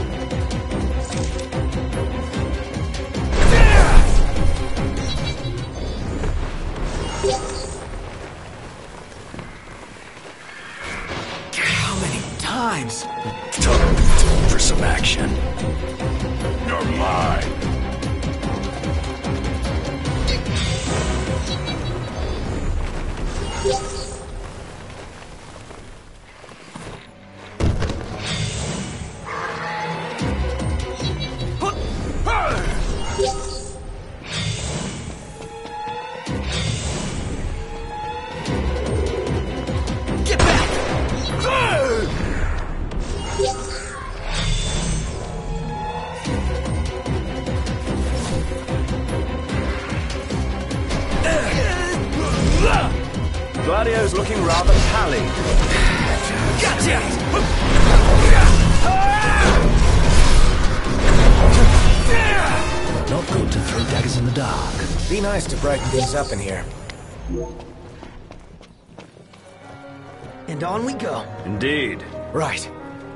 How many times? Time for some action. You're mine. Gladio's looking rather pally. Gotcha! Not good to throw daggers in the dark. Be nice to brighten things up in here. And on we go. Indeed. Right.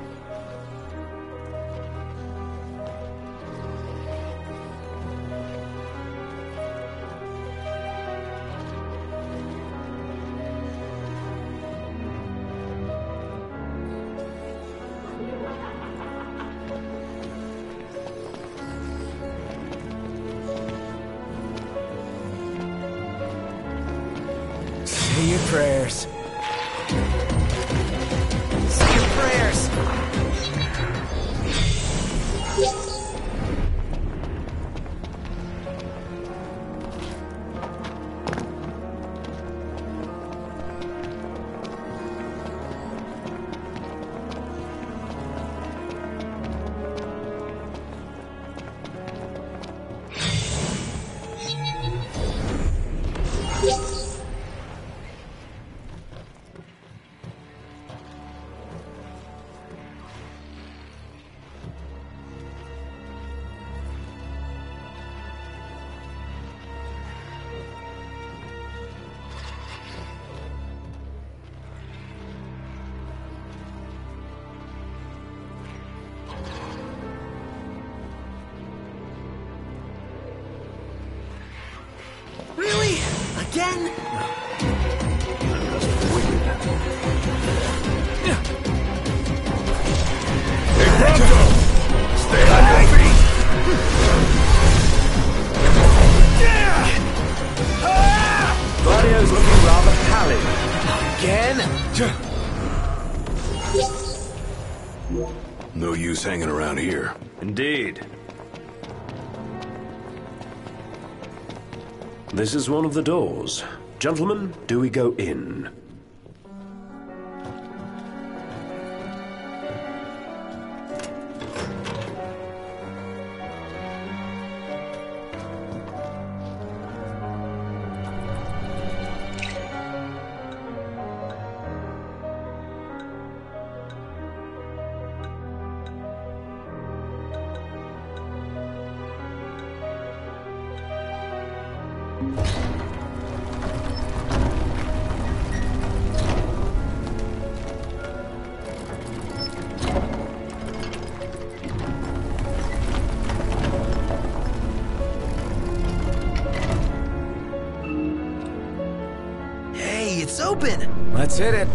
Say your prayers. Say your prayers. Again? Hey, Bronco! Stay on your feet! Gladio's looking rather pallid. Again? No use hanging around here. Indeed. This is one of the doors. Gentlemen, do we go in? Hey, it's open! Let's hit it.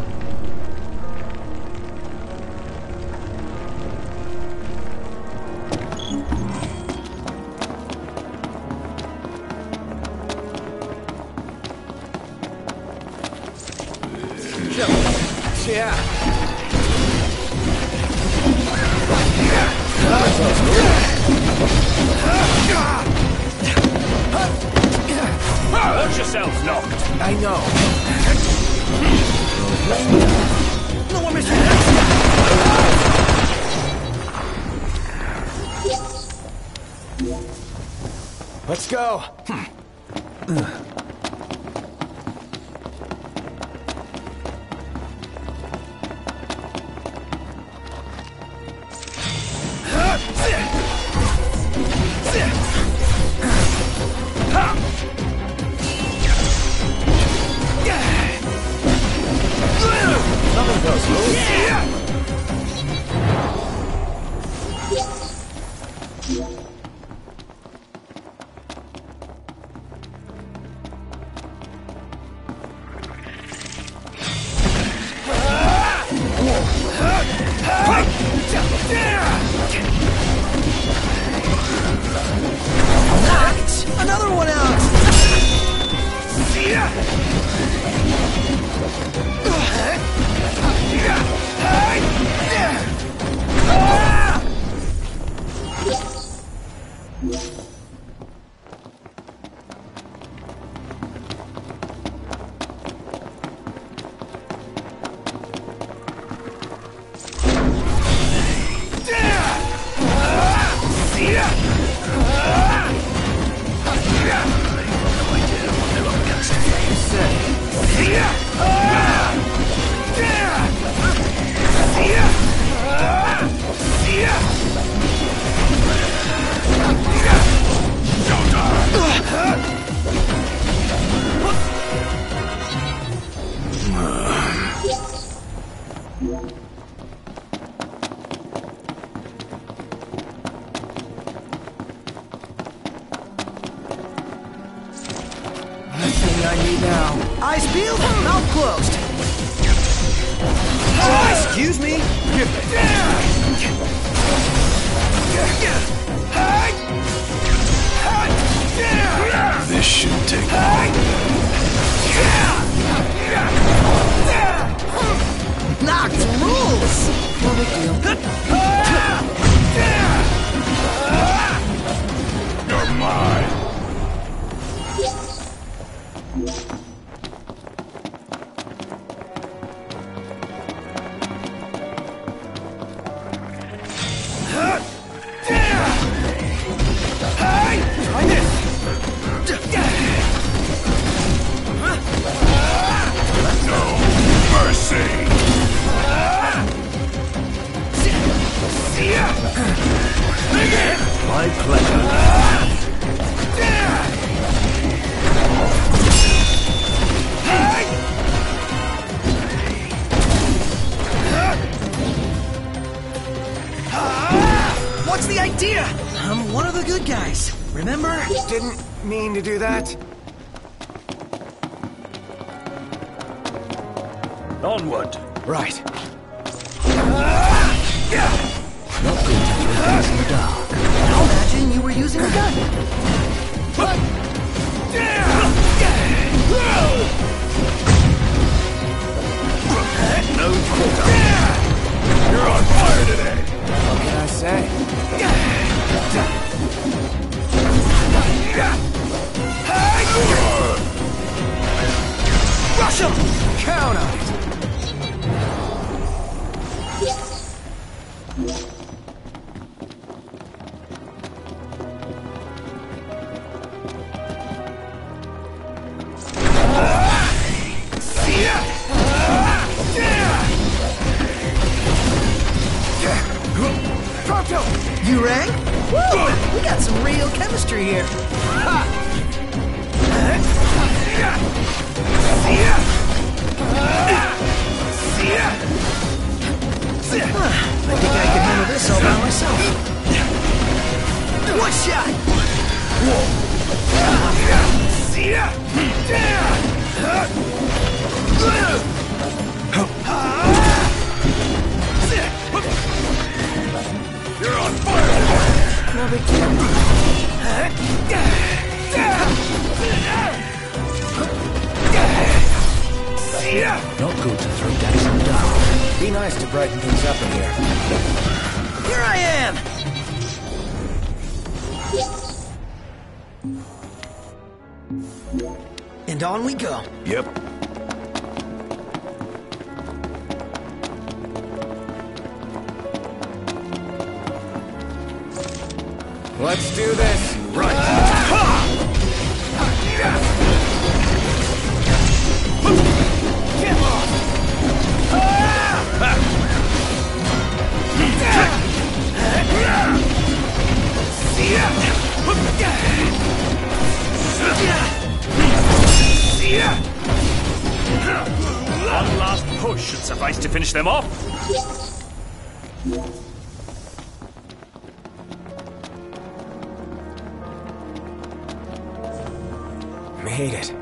Yeah. Watch yourselves, knocked. I know. No one missing. Let's go. Nothing goes loose. Yeah. Knocked! Another one out! I need now. Eyes peeled, mouth closed. Oh, excuse me. This should take long. Knocked rules. No big deal. You're mine. Try this. No mercy. My pleasure. What's the idea? I'm one of the good guys. Remember? Didn't mean to do that. Onward! Right. Not good to throw things in the dark. Now imagine you were using a gun. No quarter. You're on fire today. What can I say? Rush him! Count on it! You rang? Woo! We got some real chemistry here. Ha! I think I can handle this all by myself. One shot! You're on fire! No big deal. Not good to throw dice in the dark. Be nice to brighten things up in here. Here I am! And on we go. Yep. Let's do this. Right. One last push should suffice to finish them off. Made it.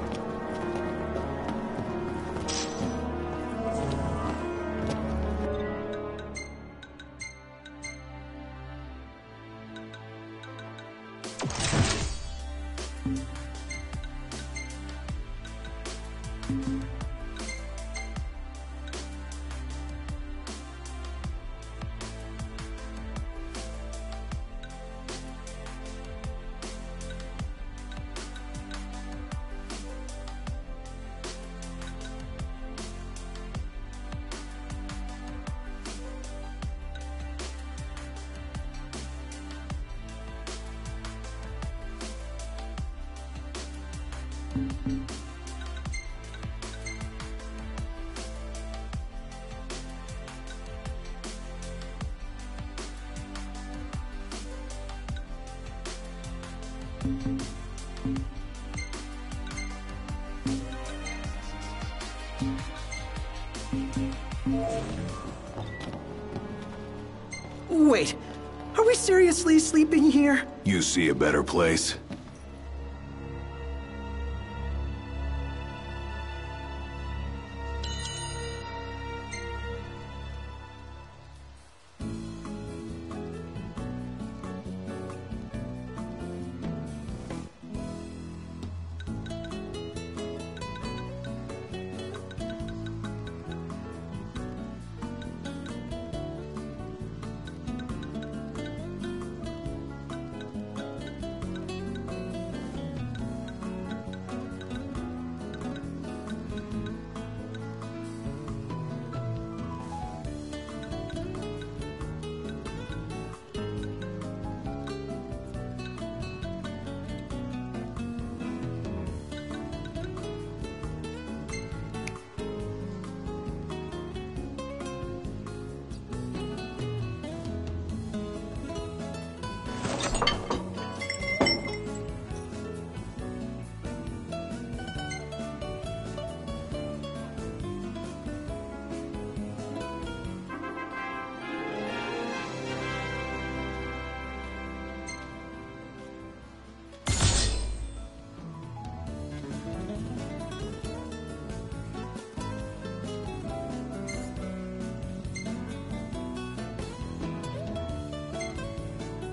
Wait, are we seriously sleeping here? You see a better place?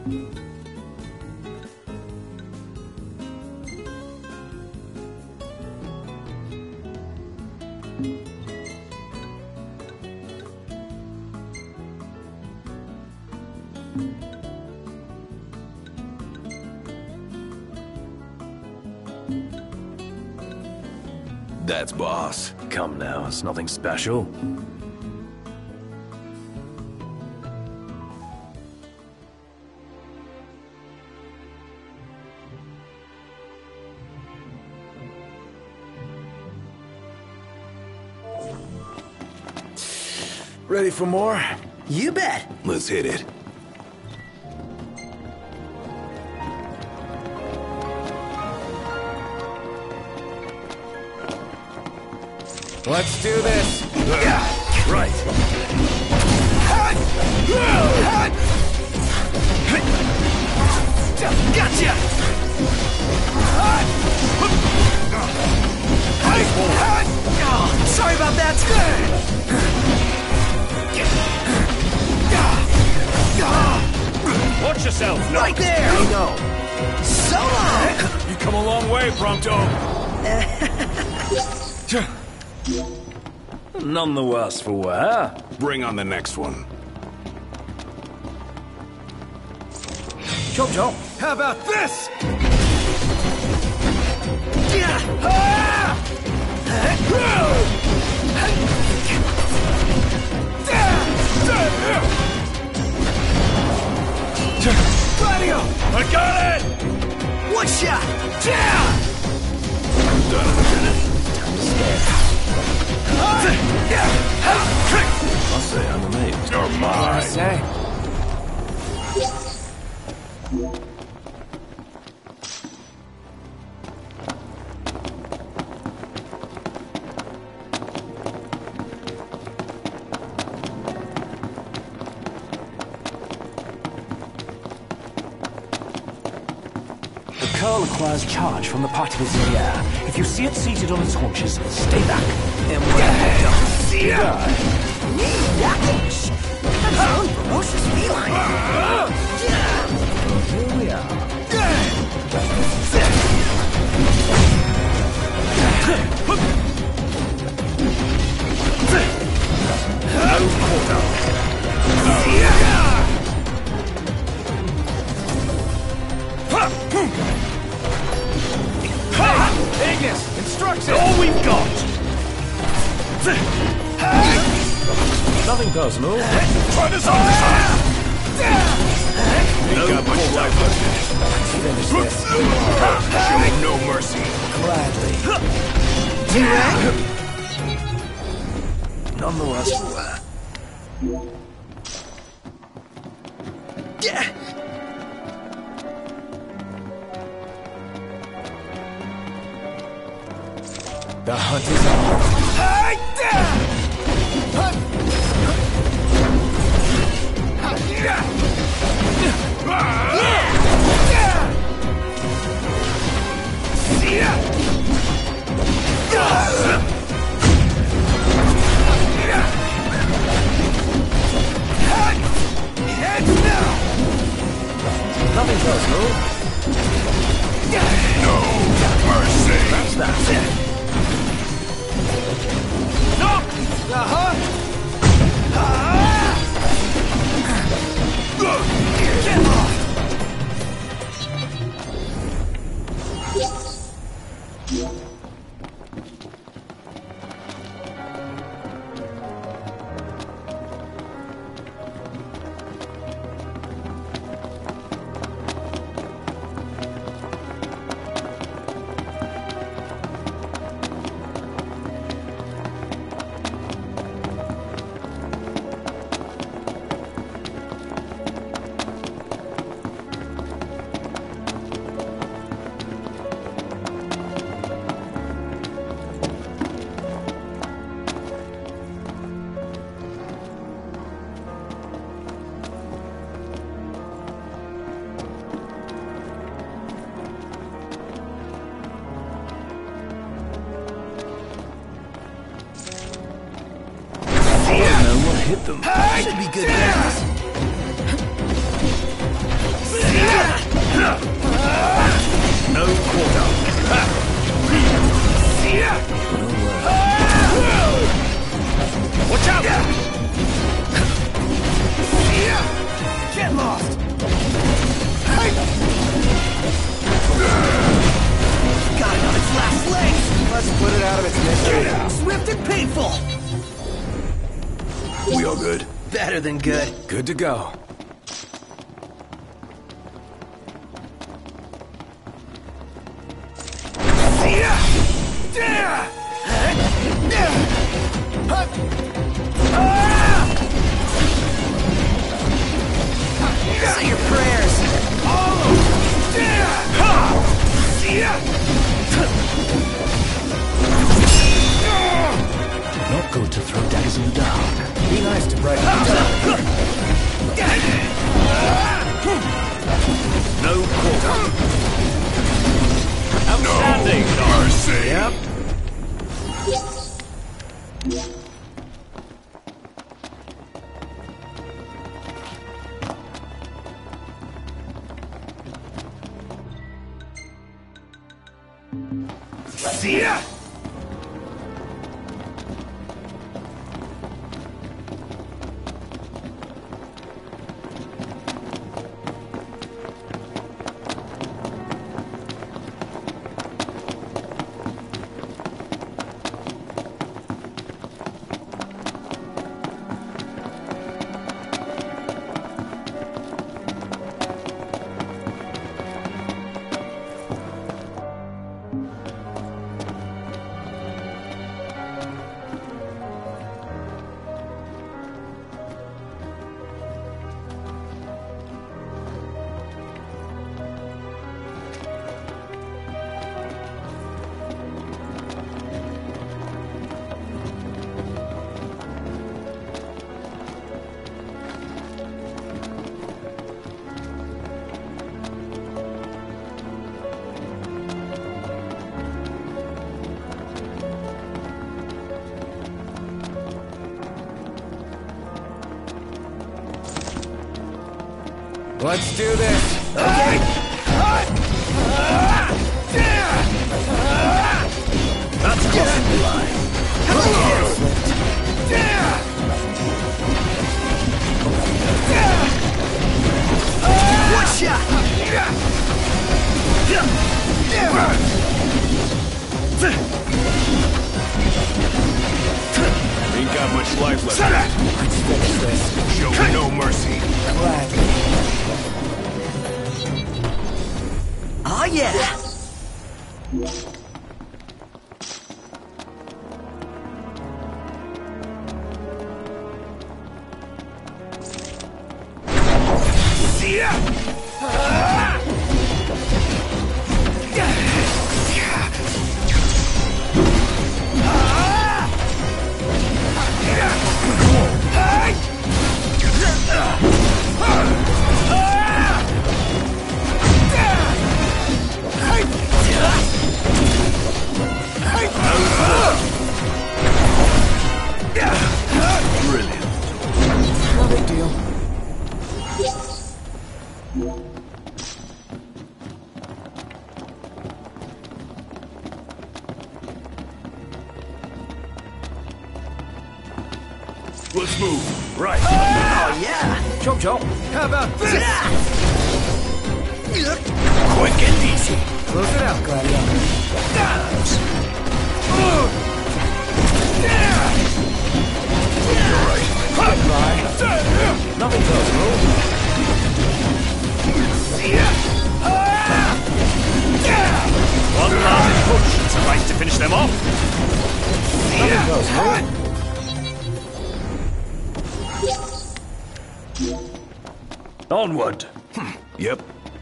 That's boss. Come now, it's nothing special. Ready for more? You bet. Let's hit it. Let's do this. Yeah, right. Gotcha! Oh, sorry about that. Watch yourself. No. Right there! I know. So long! You come a long way, Prompto. None the worse for wear. Bring on the next one. Jojo, how about this? Radio! I got it! One shot! Done in a minute. I'll say I'm amazed. You're mine. Say. The curl acquires charge from the particles in the air. If you see it seated on its haunches, stay back. And what I don't see it! Die. Me, yuckish! That's your own ferocious feline! Here we are. No quarter. Ignis, instructions! All we've got. Nothing personal. Try this on this side. Ain't got much life left. Finish this. Show no mercy. Gladly. T-Rag? None the worse for wear. The hunt is on. Nothing personal. No mercy. That's that. Uh-huh. Get off. Hit them. Should be good business. No quarter. Watch out! Get lost! Got it on its last legs! Let's put it out of its misery. Swift and painful! We all good? Better than good. Good to go. Say your prayers. Not good to throw daggers in the dark. Be nice to brighten things up. No quarter. Outstanding! No mercy! Yep. See ya! Let's do this. Okay. That's crossing the line. One shot. Ain't got much life left. Let's finish this. Show me no mercy. Gladly. Oh yeah. See ya. Brilliant. No big deal. Let's move. Right. Oh yeah. Chop chop. How about this? Quick and easy. Close it out, Gladiator. Goodbye. Nothing personal. One last push. Suffice to finish them off. Nothing personal. Onward. Yep.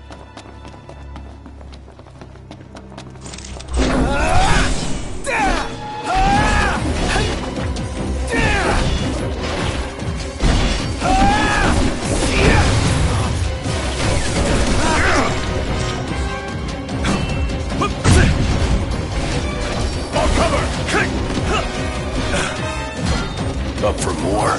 Up for more?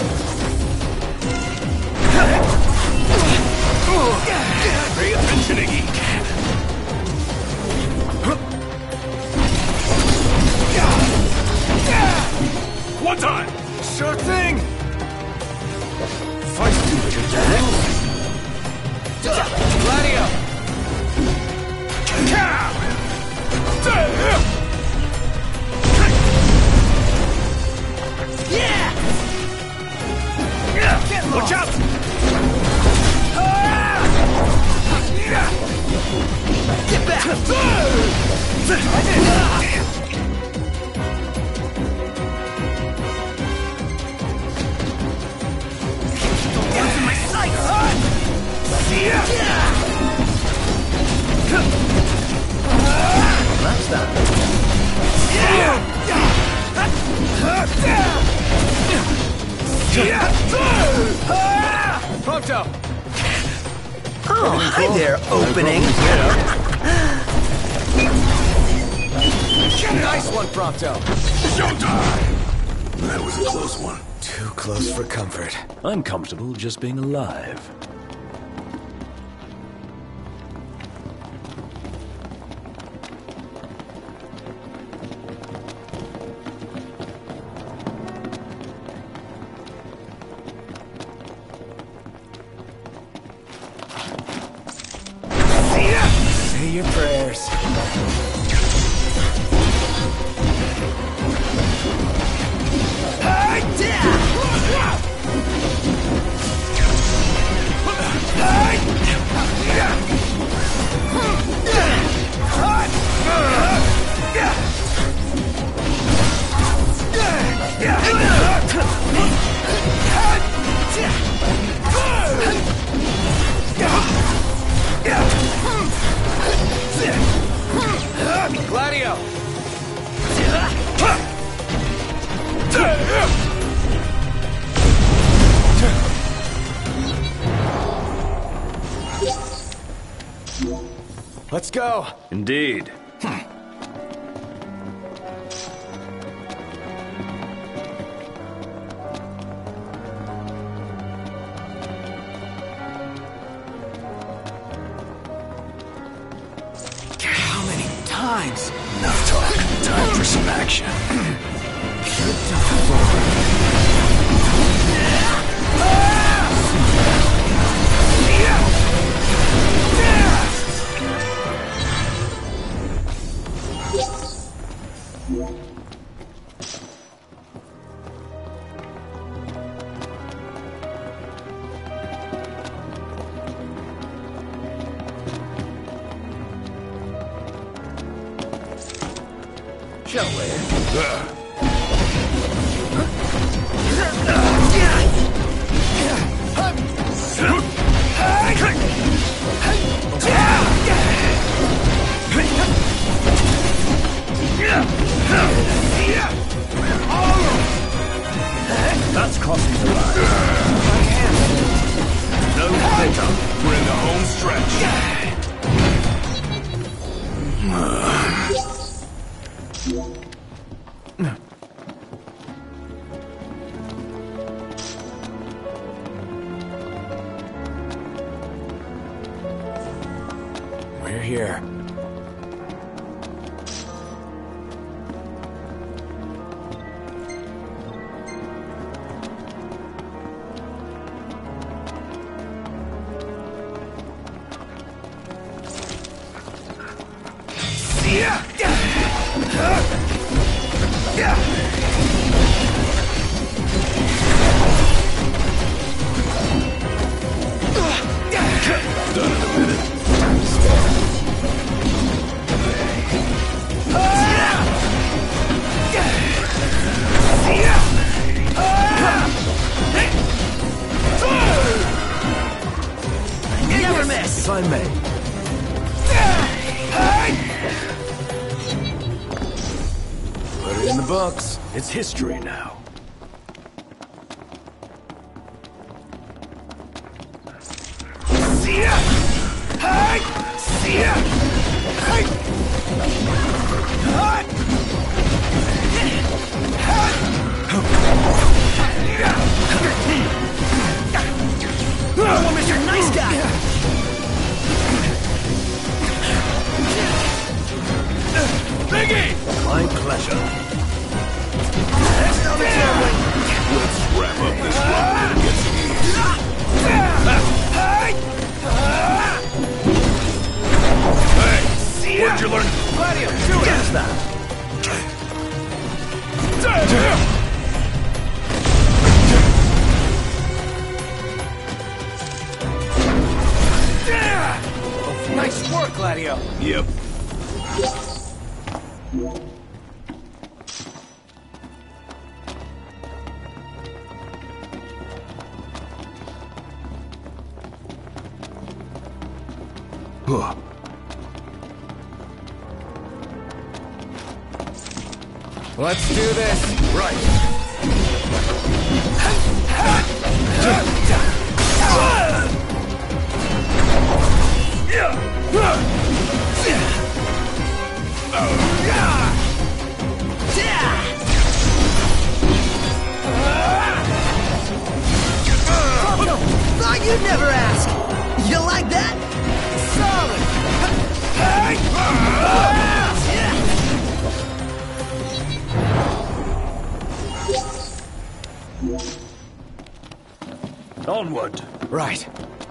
Pay attention, Iggy. Showtime! Sure thing! Fight to it, Gladio! Yeah! Watch out! Get back! My sights! That's that. Proto! Oh, hi there, opening. Nice one, Prompto! Showtime! That was a close one. Too close for comfort. I'm comfortable just being alive. Say your prayers. Gladio! Let's go. Indeed. How many times? Enough talk. Time for some action. Shall we? That's crossing the line. No better. We're in the home stretch. We're here. Done in a minute. Never miss. If I may. Put it in the books. It's history now. Oh, Mister Nice Guy. Biggie! My pleasure. Tell me, Let's wrap up this rumble and get some ease. Hey, where'd you learn? Gladio, do it! What's that? Nice work, Gladio. Yep. Huh. Let's do this. Right. Thought you'd never ask. You like that? Onward. Right.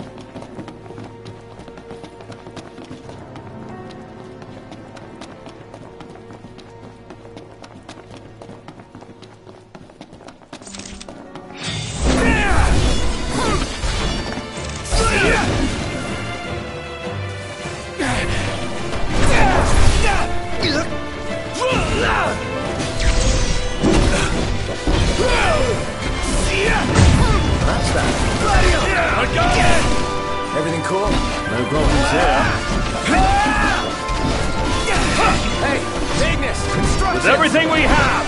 Everything cool? No problems here. Hey, Ignis, construction! With everything we have!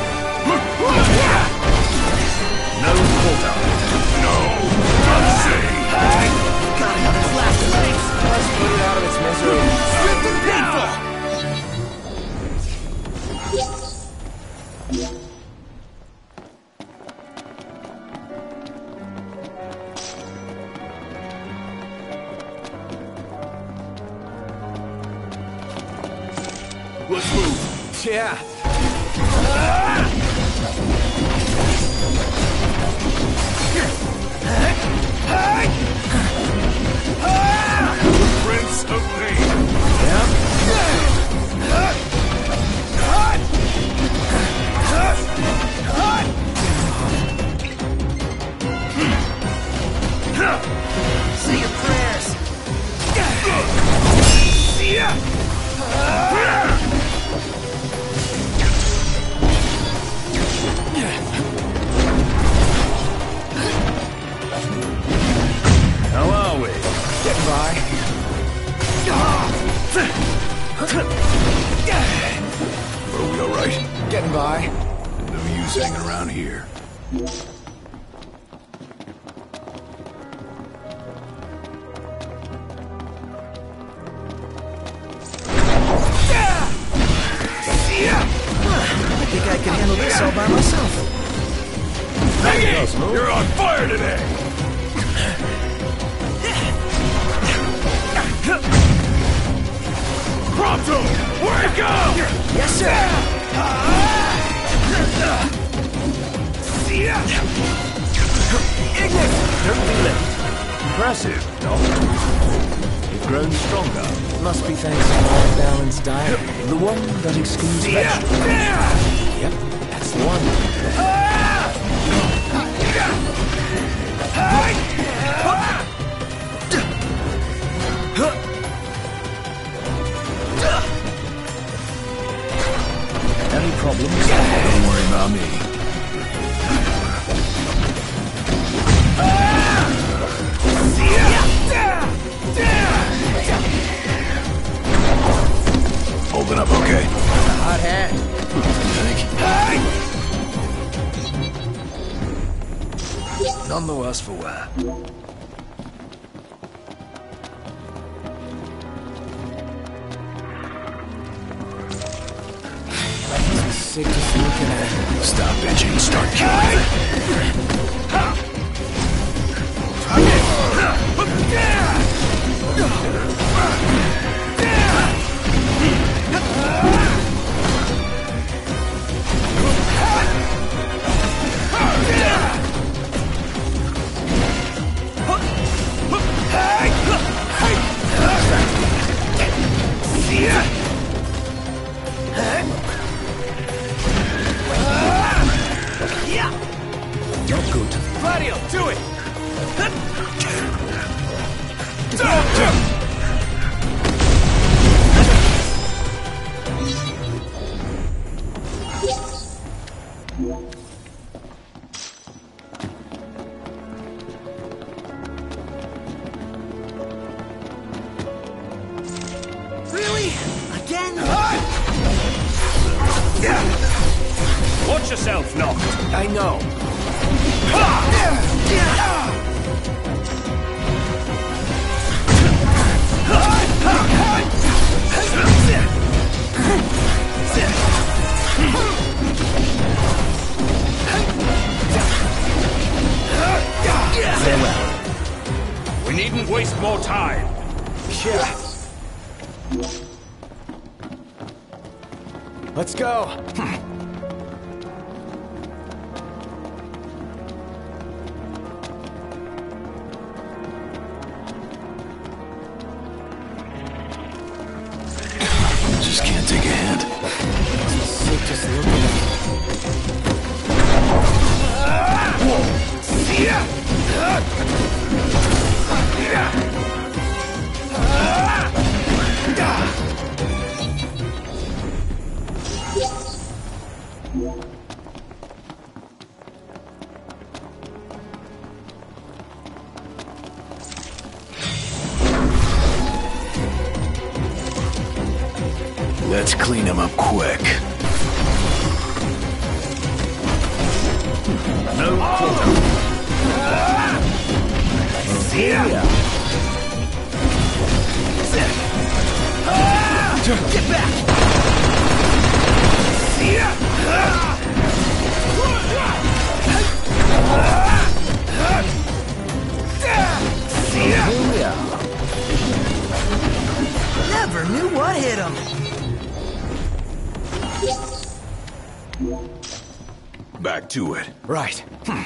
No quarter. No, unsaved. Gotta have its last legs. Let's put it out of its misery. Swift and painful. Let's move. Yeah. Prince of Pain. Say your prayers. How are we? Getting by. Are we alright? Getting by. No use hanging around here. I think I can handle this all by myself. Peggy, you're on fire today. Pronto, wake up! Yes, sir. Ignis! Don't feel it. Impressive, Doc. You've grown stronger. Must be thanks to my balanced diet. The one that excludes vegetables. Yep, that's the one. Any problems? Don't worry about me. Holding up okay? Hot hand. None the worse for wear. Sick just looking at it. Stop bitching, start killing. yourself, Noct! I know. Farewell. We needn't waste more time. Yeah. Let's go. Just can't take a hint. Sick just looking at me. Let's clean him up quick. No quarter. Yeah. Get back! Never knew what hit him. Back to it. Right. Hmm.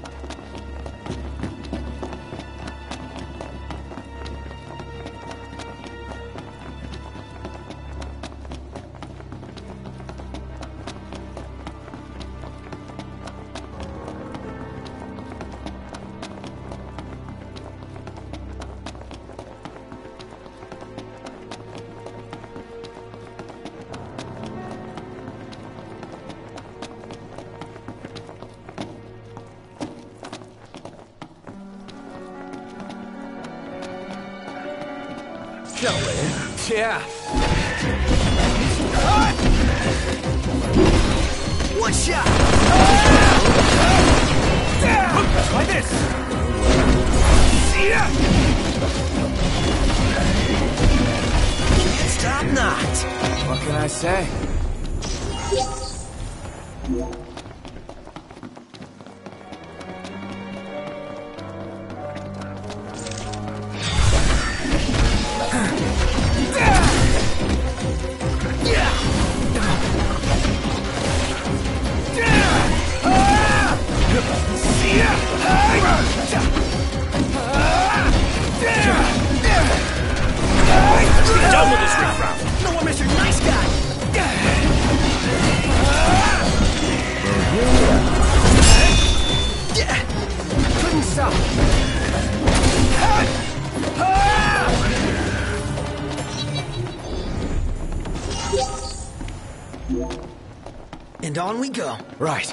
No way. Yeah. One shot! Try this! Can't stop Noct. What can I say? Done with this riffraff! No more Mister Nice Guy! Couldn't stop. And on we go. Right.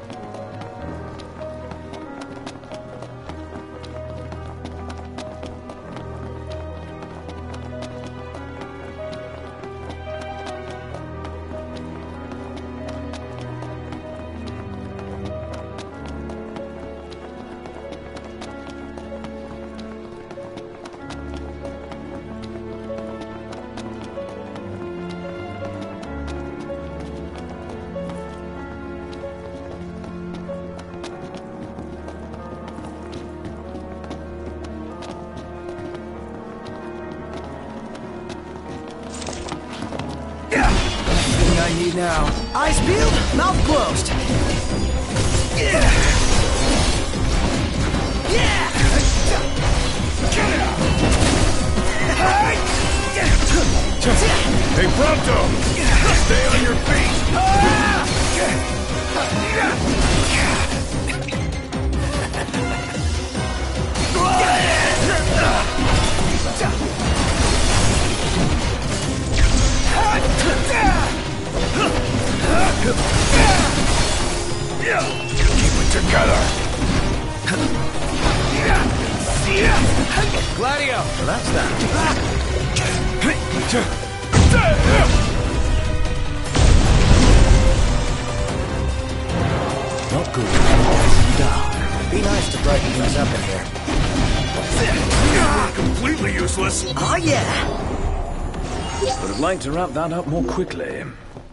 Thing I need now. Eyes peeled, mouth closed. Yeah! Yeah! Hey, Pronto! Stay on your feet! Keep it together! Gladio! Well, that's that. whatever's up in here. Completely useless. Oh, yeah! Would have liked to wrap that up more quickly.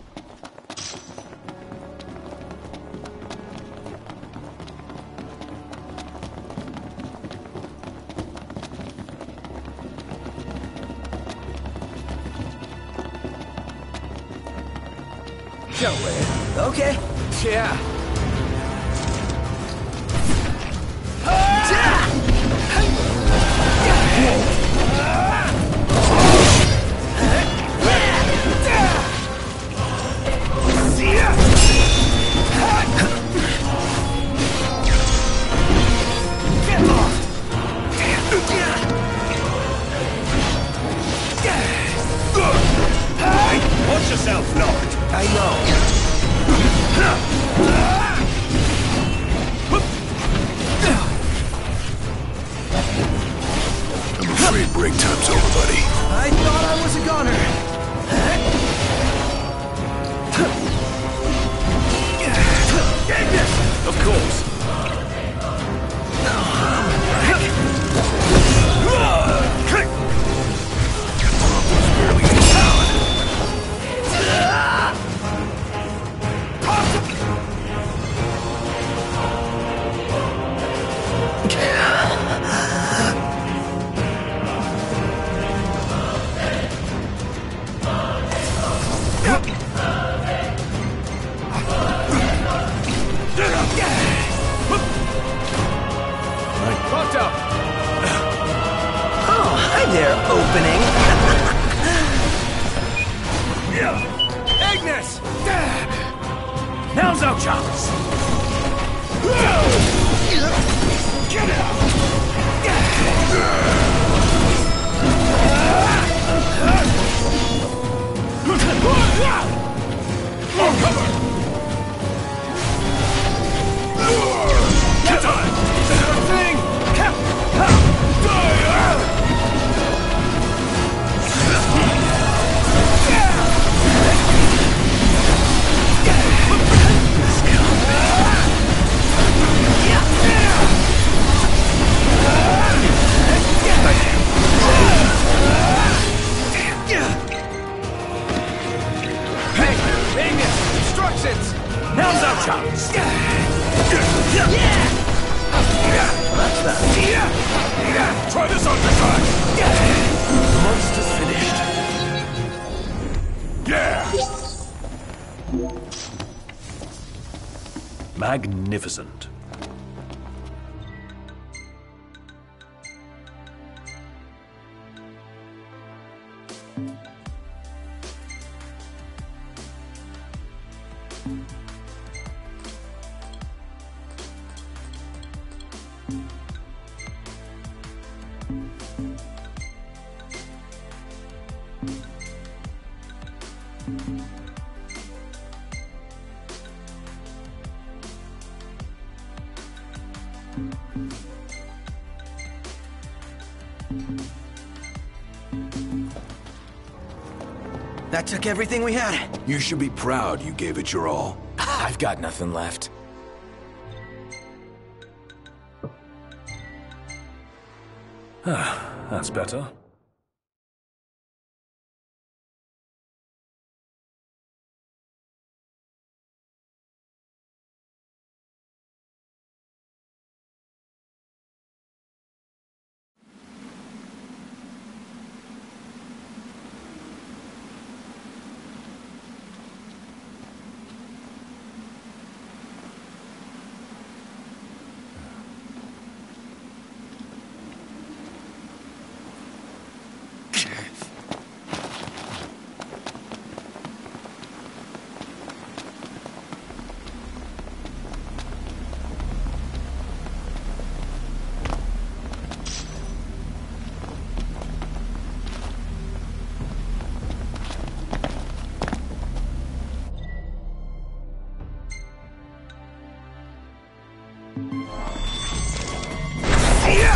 Shall we? Okay. Yeah. Watch yourself, Lord. I know. I'm afraid break time's over, buddy. I thought I was a goner. Of course. Barely in town. Locked up. Oh, hi there, opening. Agnes! Now's our chance! Get out! More cover! Get on! Sure thing! Hey, Agnes! Instructions! Now's our chance! Try this on your side! The monster's finished. Yeah! Magnificent. That took everything we had. You should be proud you gave it your all. I've got nothing left. That's better.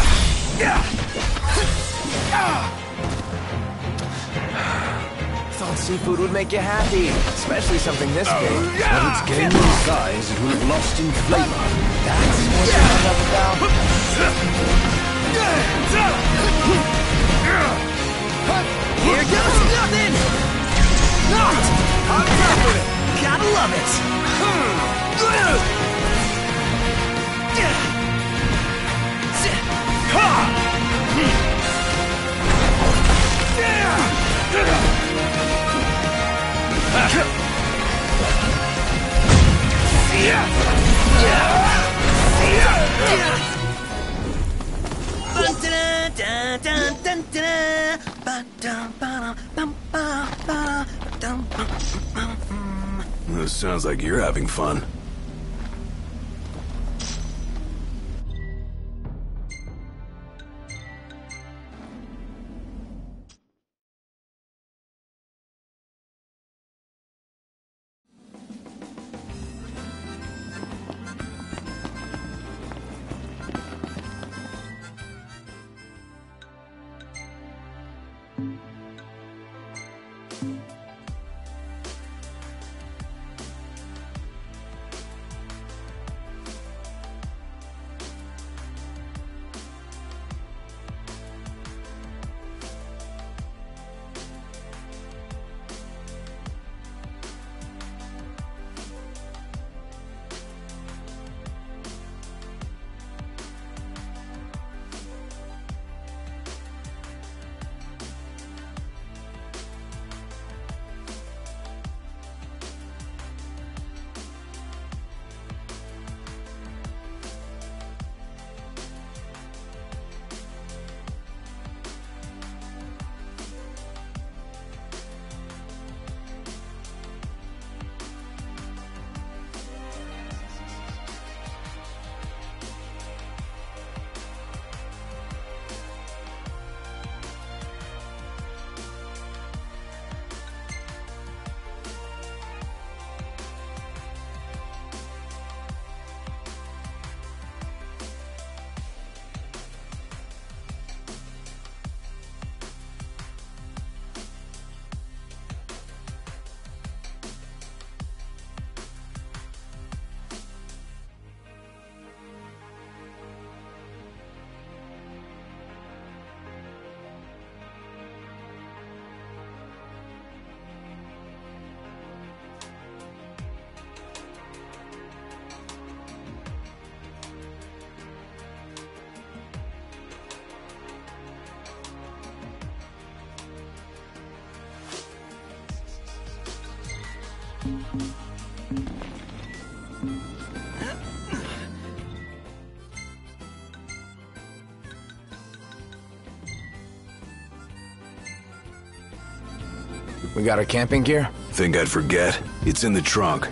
Thought thought seafood would make you happy, especially something this big. When it's gained in size, it will have lost in flavor. That's what you're hung up about. Here goes nothing! Knocked! On top of it! Gotta love it! This sounds like you're having fun. We got our camping gear? Think I'd forget? It's in the trunk.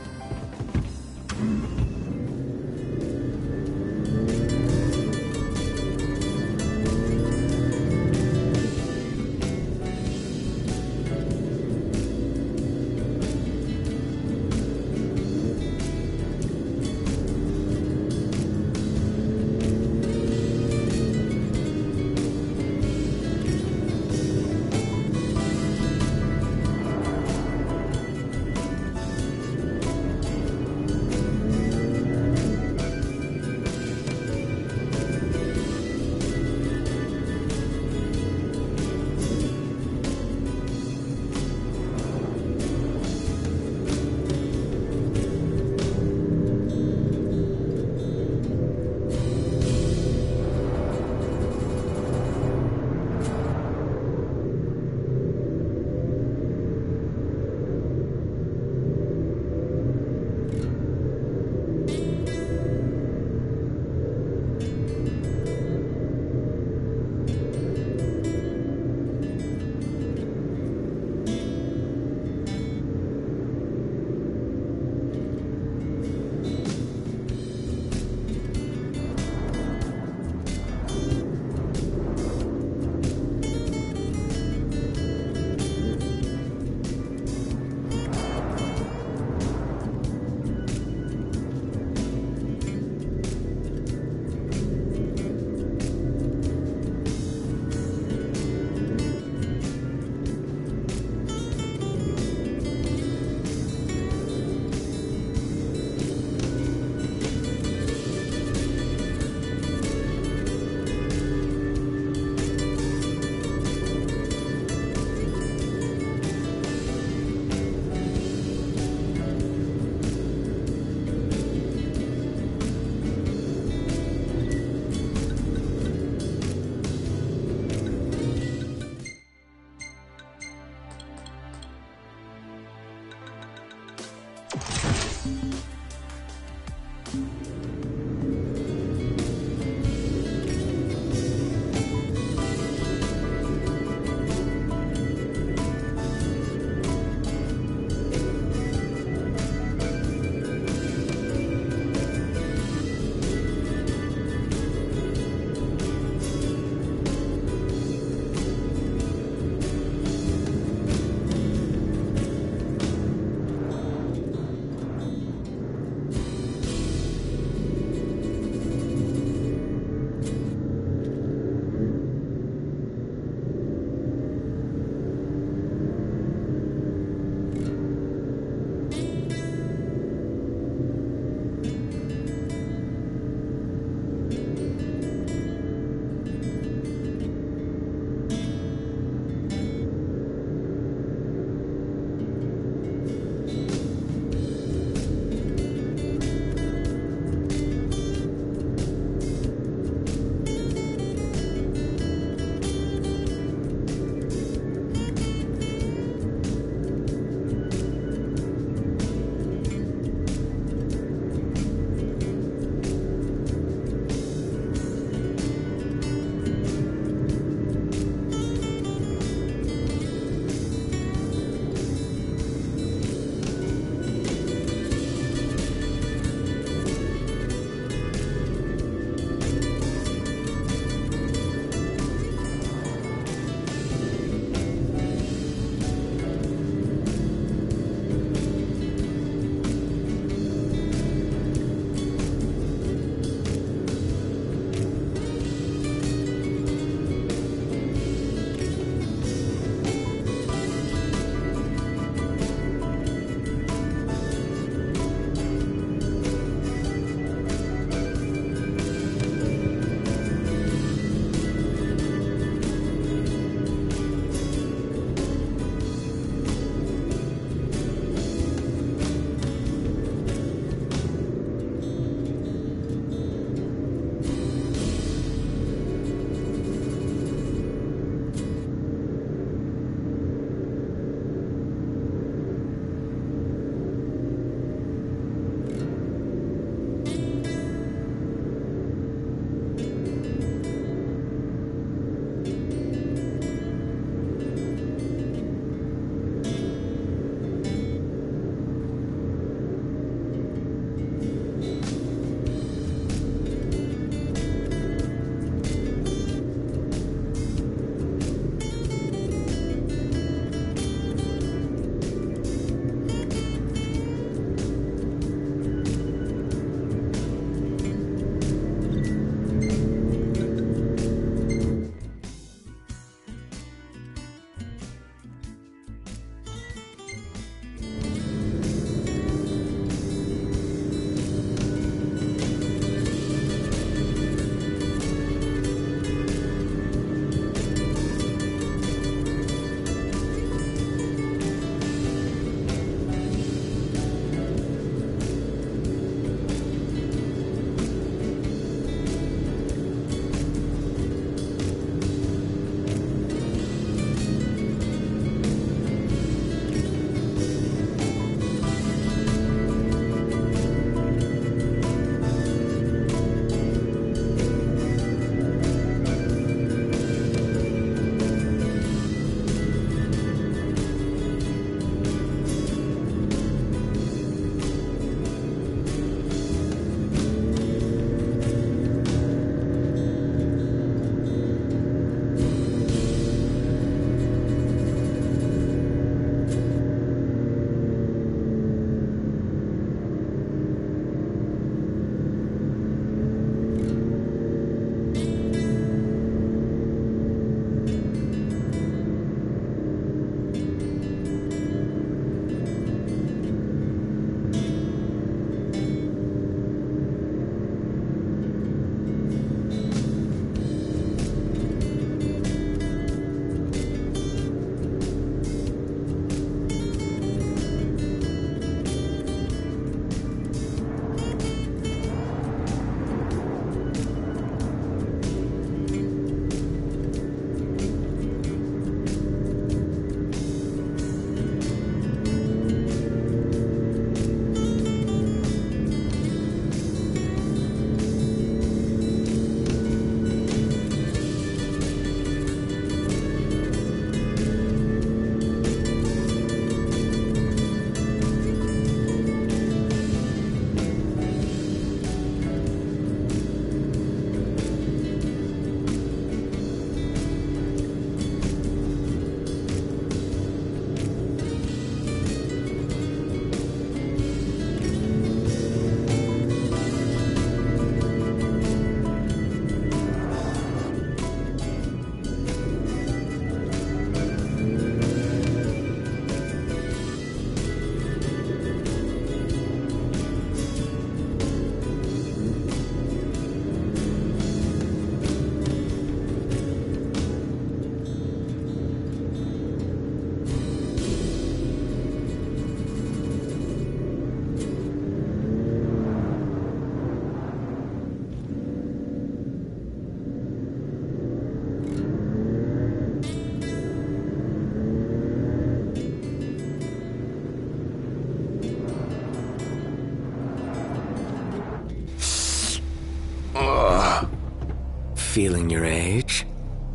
feeling your age?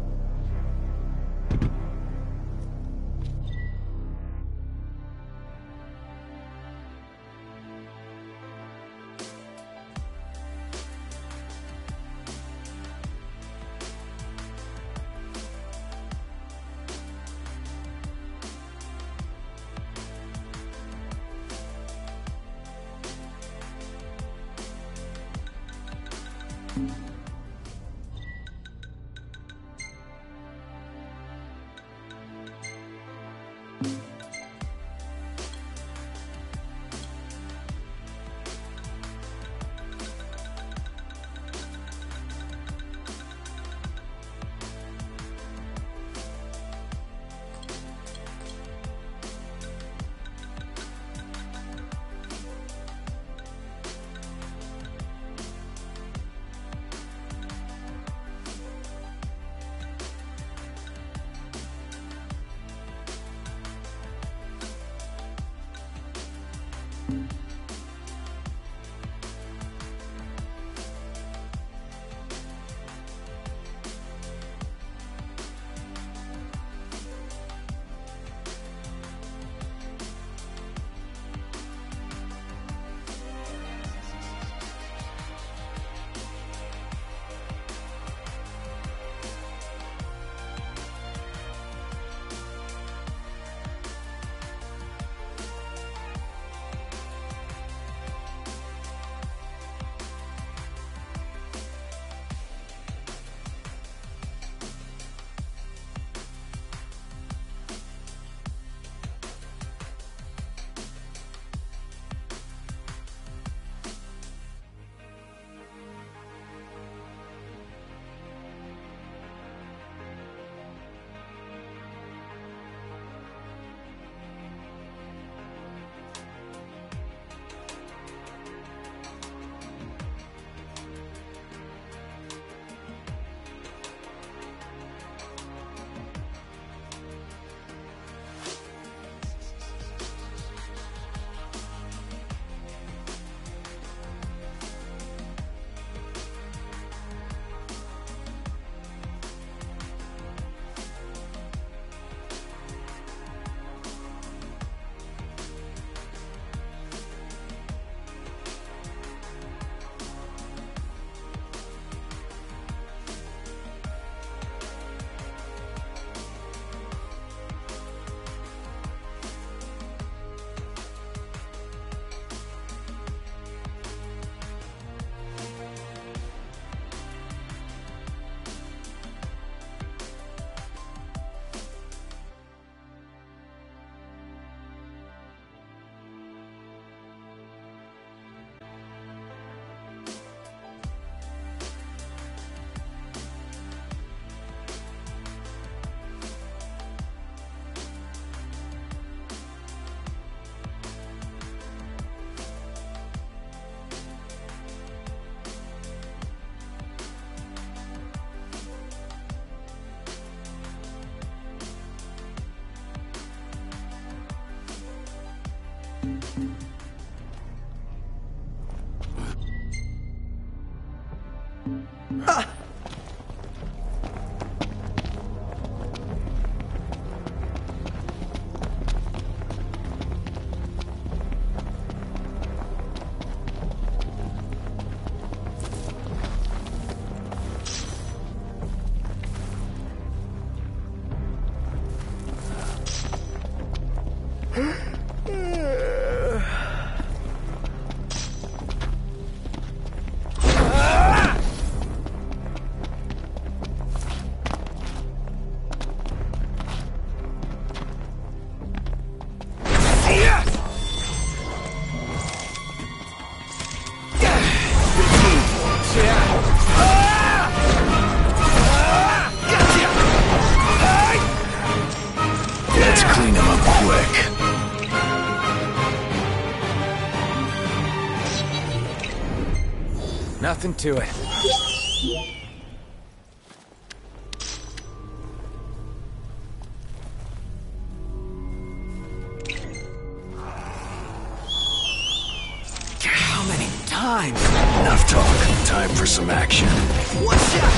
Nothing to it. How many times? times. Enough talk. Time for some action. One shot!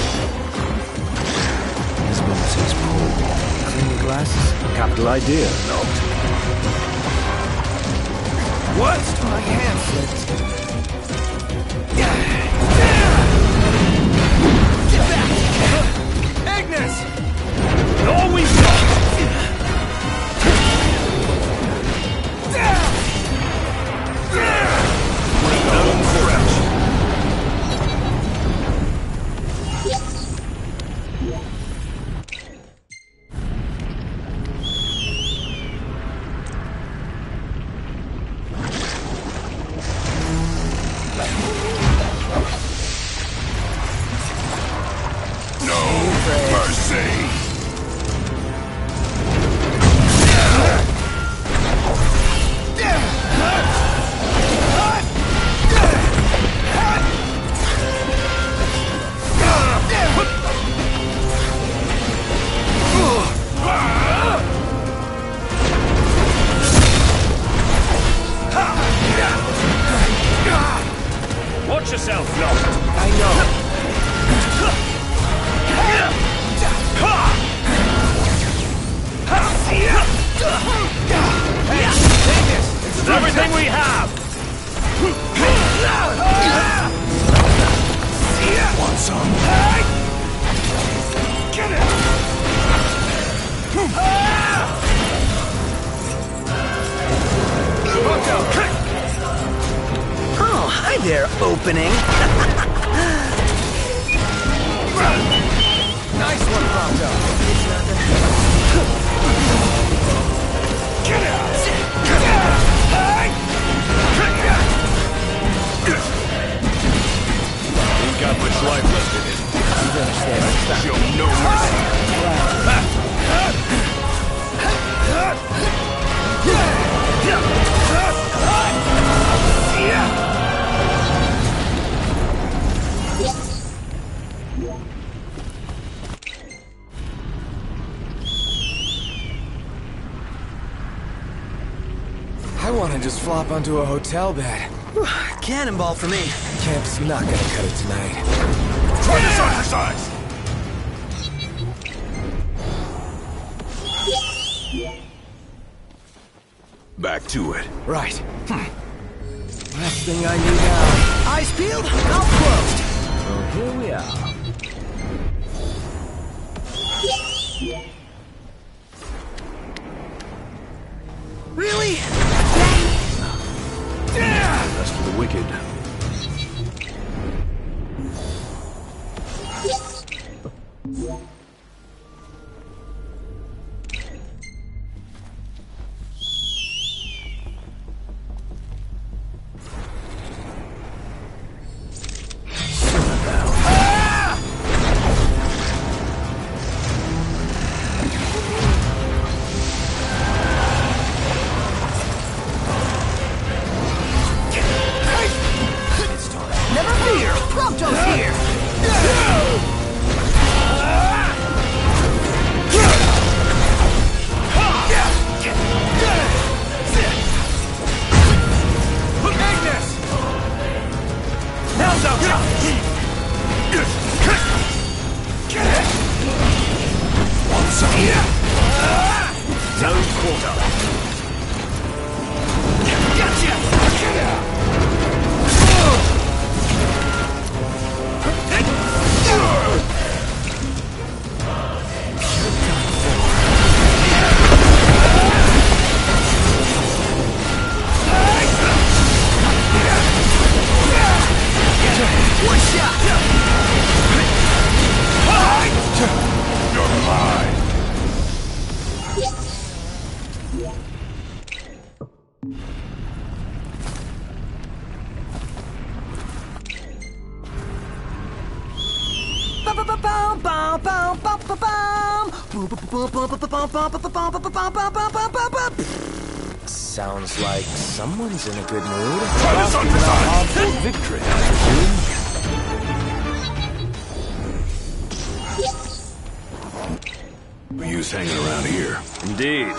This Menaces pool. Clean your glasses. Capital idea. Note. What? My hand slipped. Get back! Agnes! All we've got! Watch yourself, Lost. I know. Hey, Agnes! This is everything we have! Want some? Get it! Oh, hi there, opening. Nice one, Pronto. Get out! Ain't got much life left in it. Show no mercy. I want to just flop onto a hotel bed. Cannonball for me. Camp's not gonna cut it tonight. Try this exercise! Back to it. Right. Hmm. Last thing I need now. Eyes peeled, mouth closed. Well, here we are. Really? That's for the wicked. Never fear, Prompto's here. Agnes! Now's our time. Want some? No quarter. Gotcha! One shot! You're mine. Sounds like someone's in a good mood. Try this on this side. For victory, I presume. No use hanging around here. Indeed.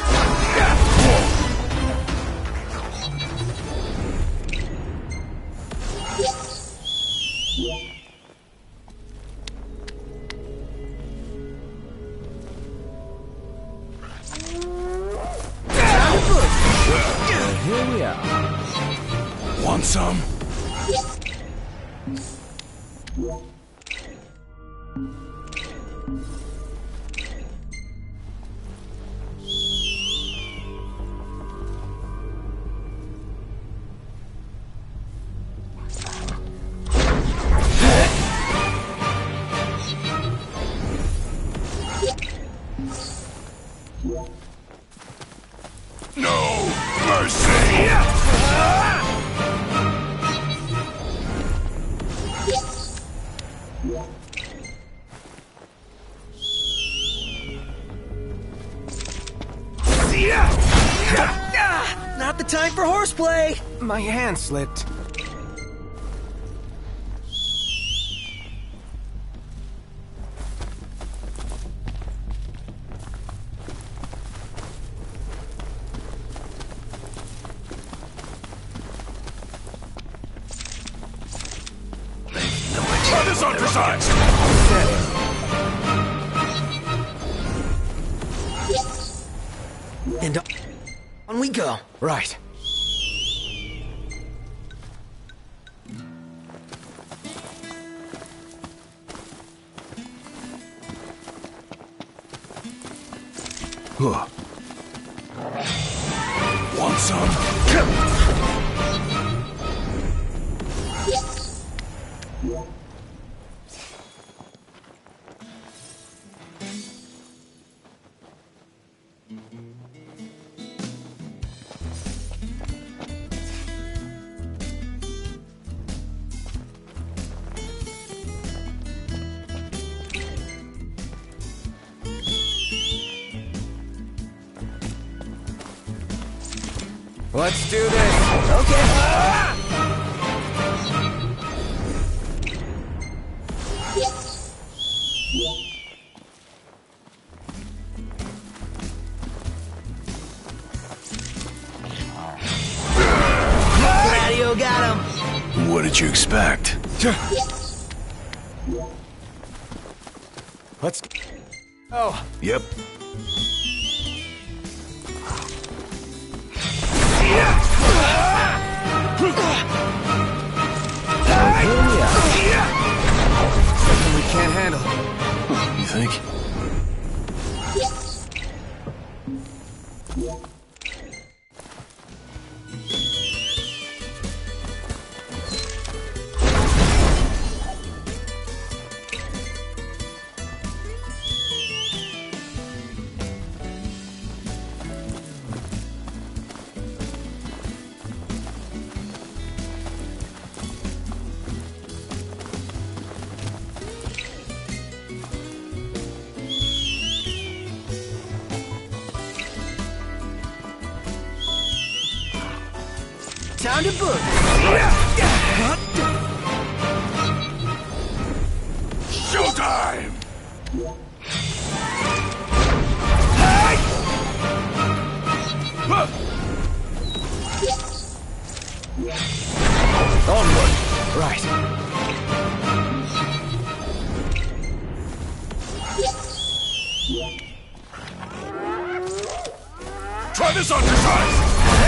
Here we are. Want some? No mercy! Not the time for horseplay! My hand slipped. Try this on for size! And on we go. Right. Huh. Want some? Let's do this. Okay. Radio got him. What did you expect? Let's. Oh. Yep. Something we can't handle. You think? Time to book. Showtime! Onward. Right. Try this on for size!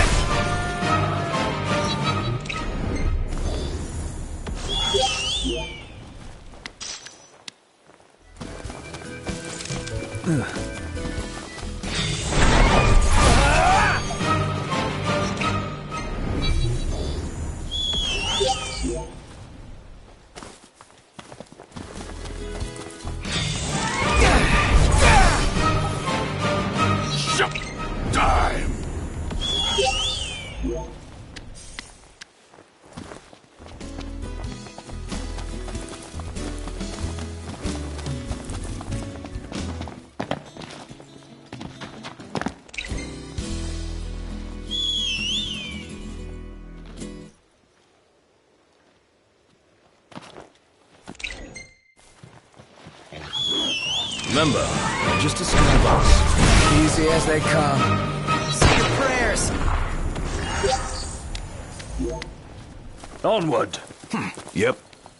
Showtime! Remember, I'm just a school boss. Easy as they come. Say your prayers. Onward! Yep.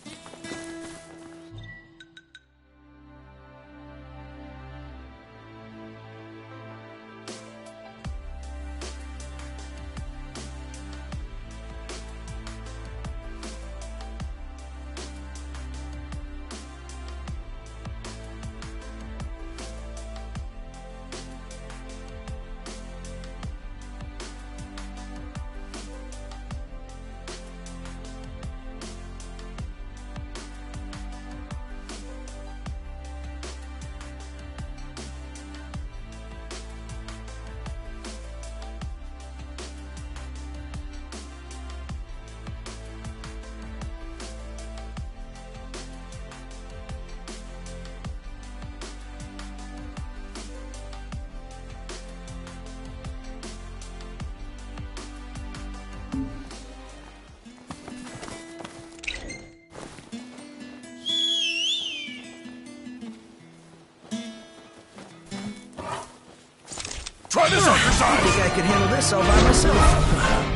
Try this on your side! I think I could handle this all by myself.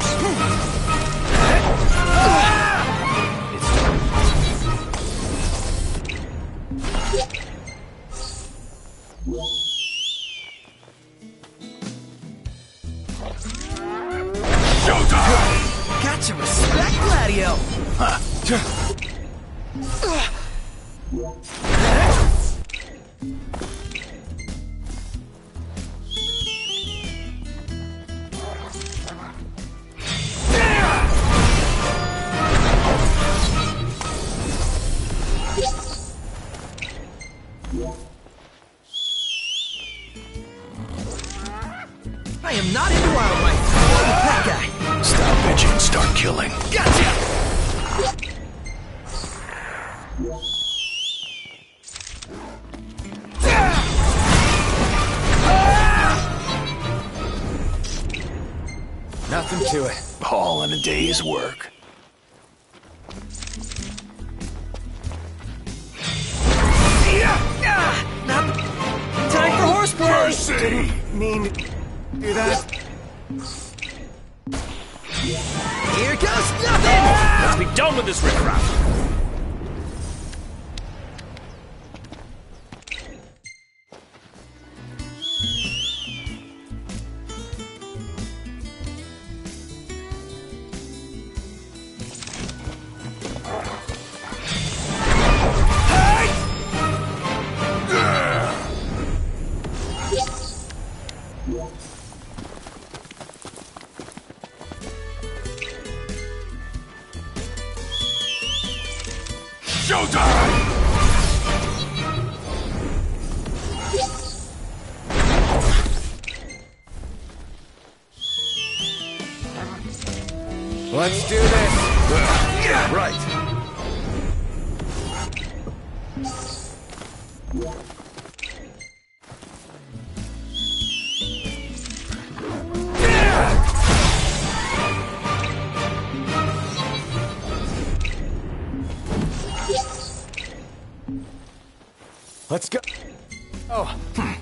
Showtime! Got to respect Gladio. I am not into wildlife. I'm a pet guy. Stop bitching and start killing. Gotcha! Nothing to it. All in a day's work. Not time for horseplay. Mercy! Mean to do that? Here goes nothing. Let's be done with this riffraff. Showtime! Let's do this. Yeah, right. Let's go. Oh.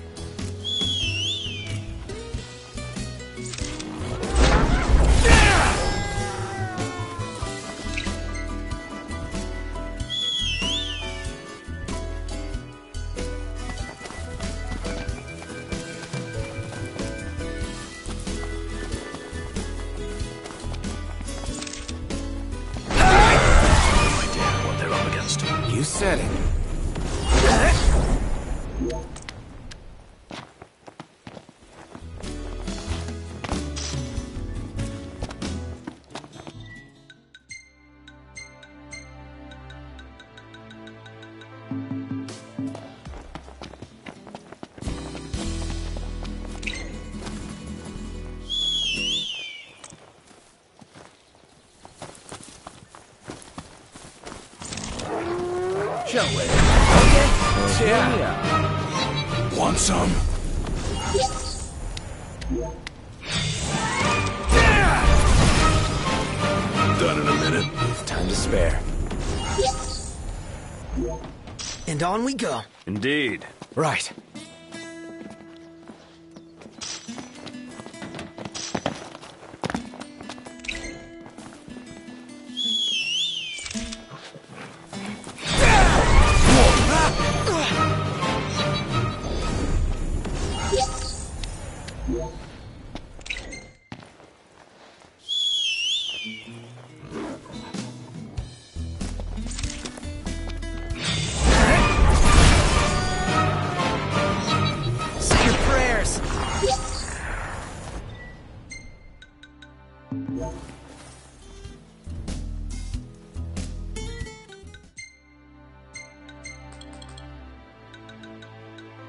What they're up against. You said it. Shall we? Yeah. Want some? Done in a minute. Time to spare. And on we go. Indeed. Right.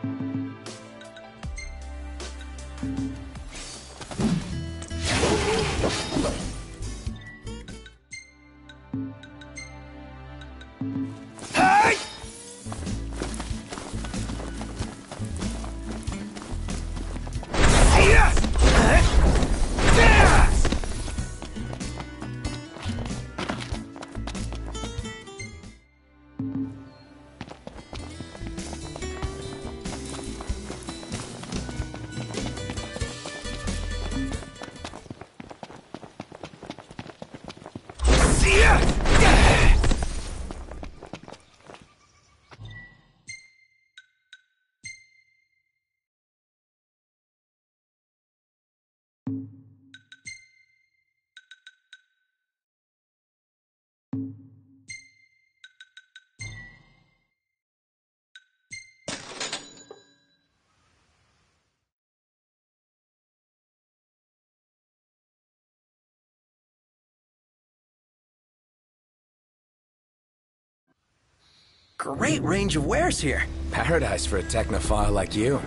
Great range of wares here. Paradise for a technophile like you.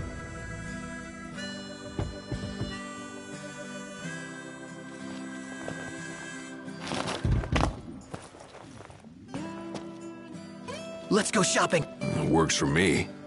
Let's go shopping. Works for me.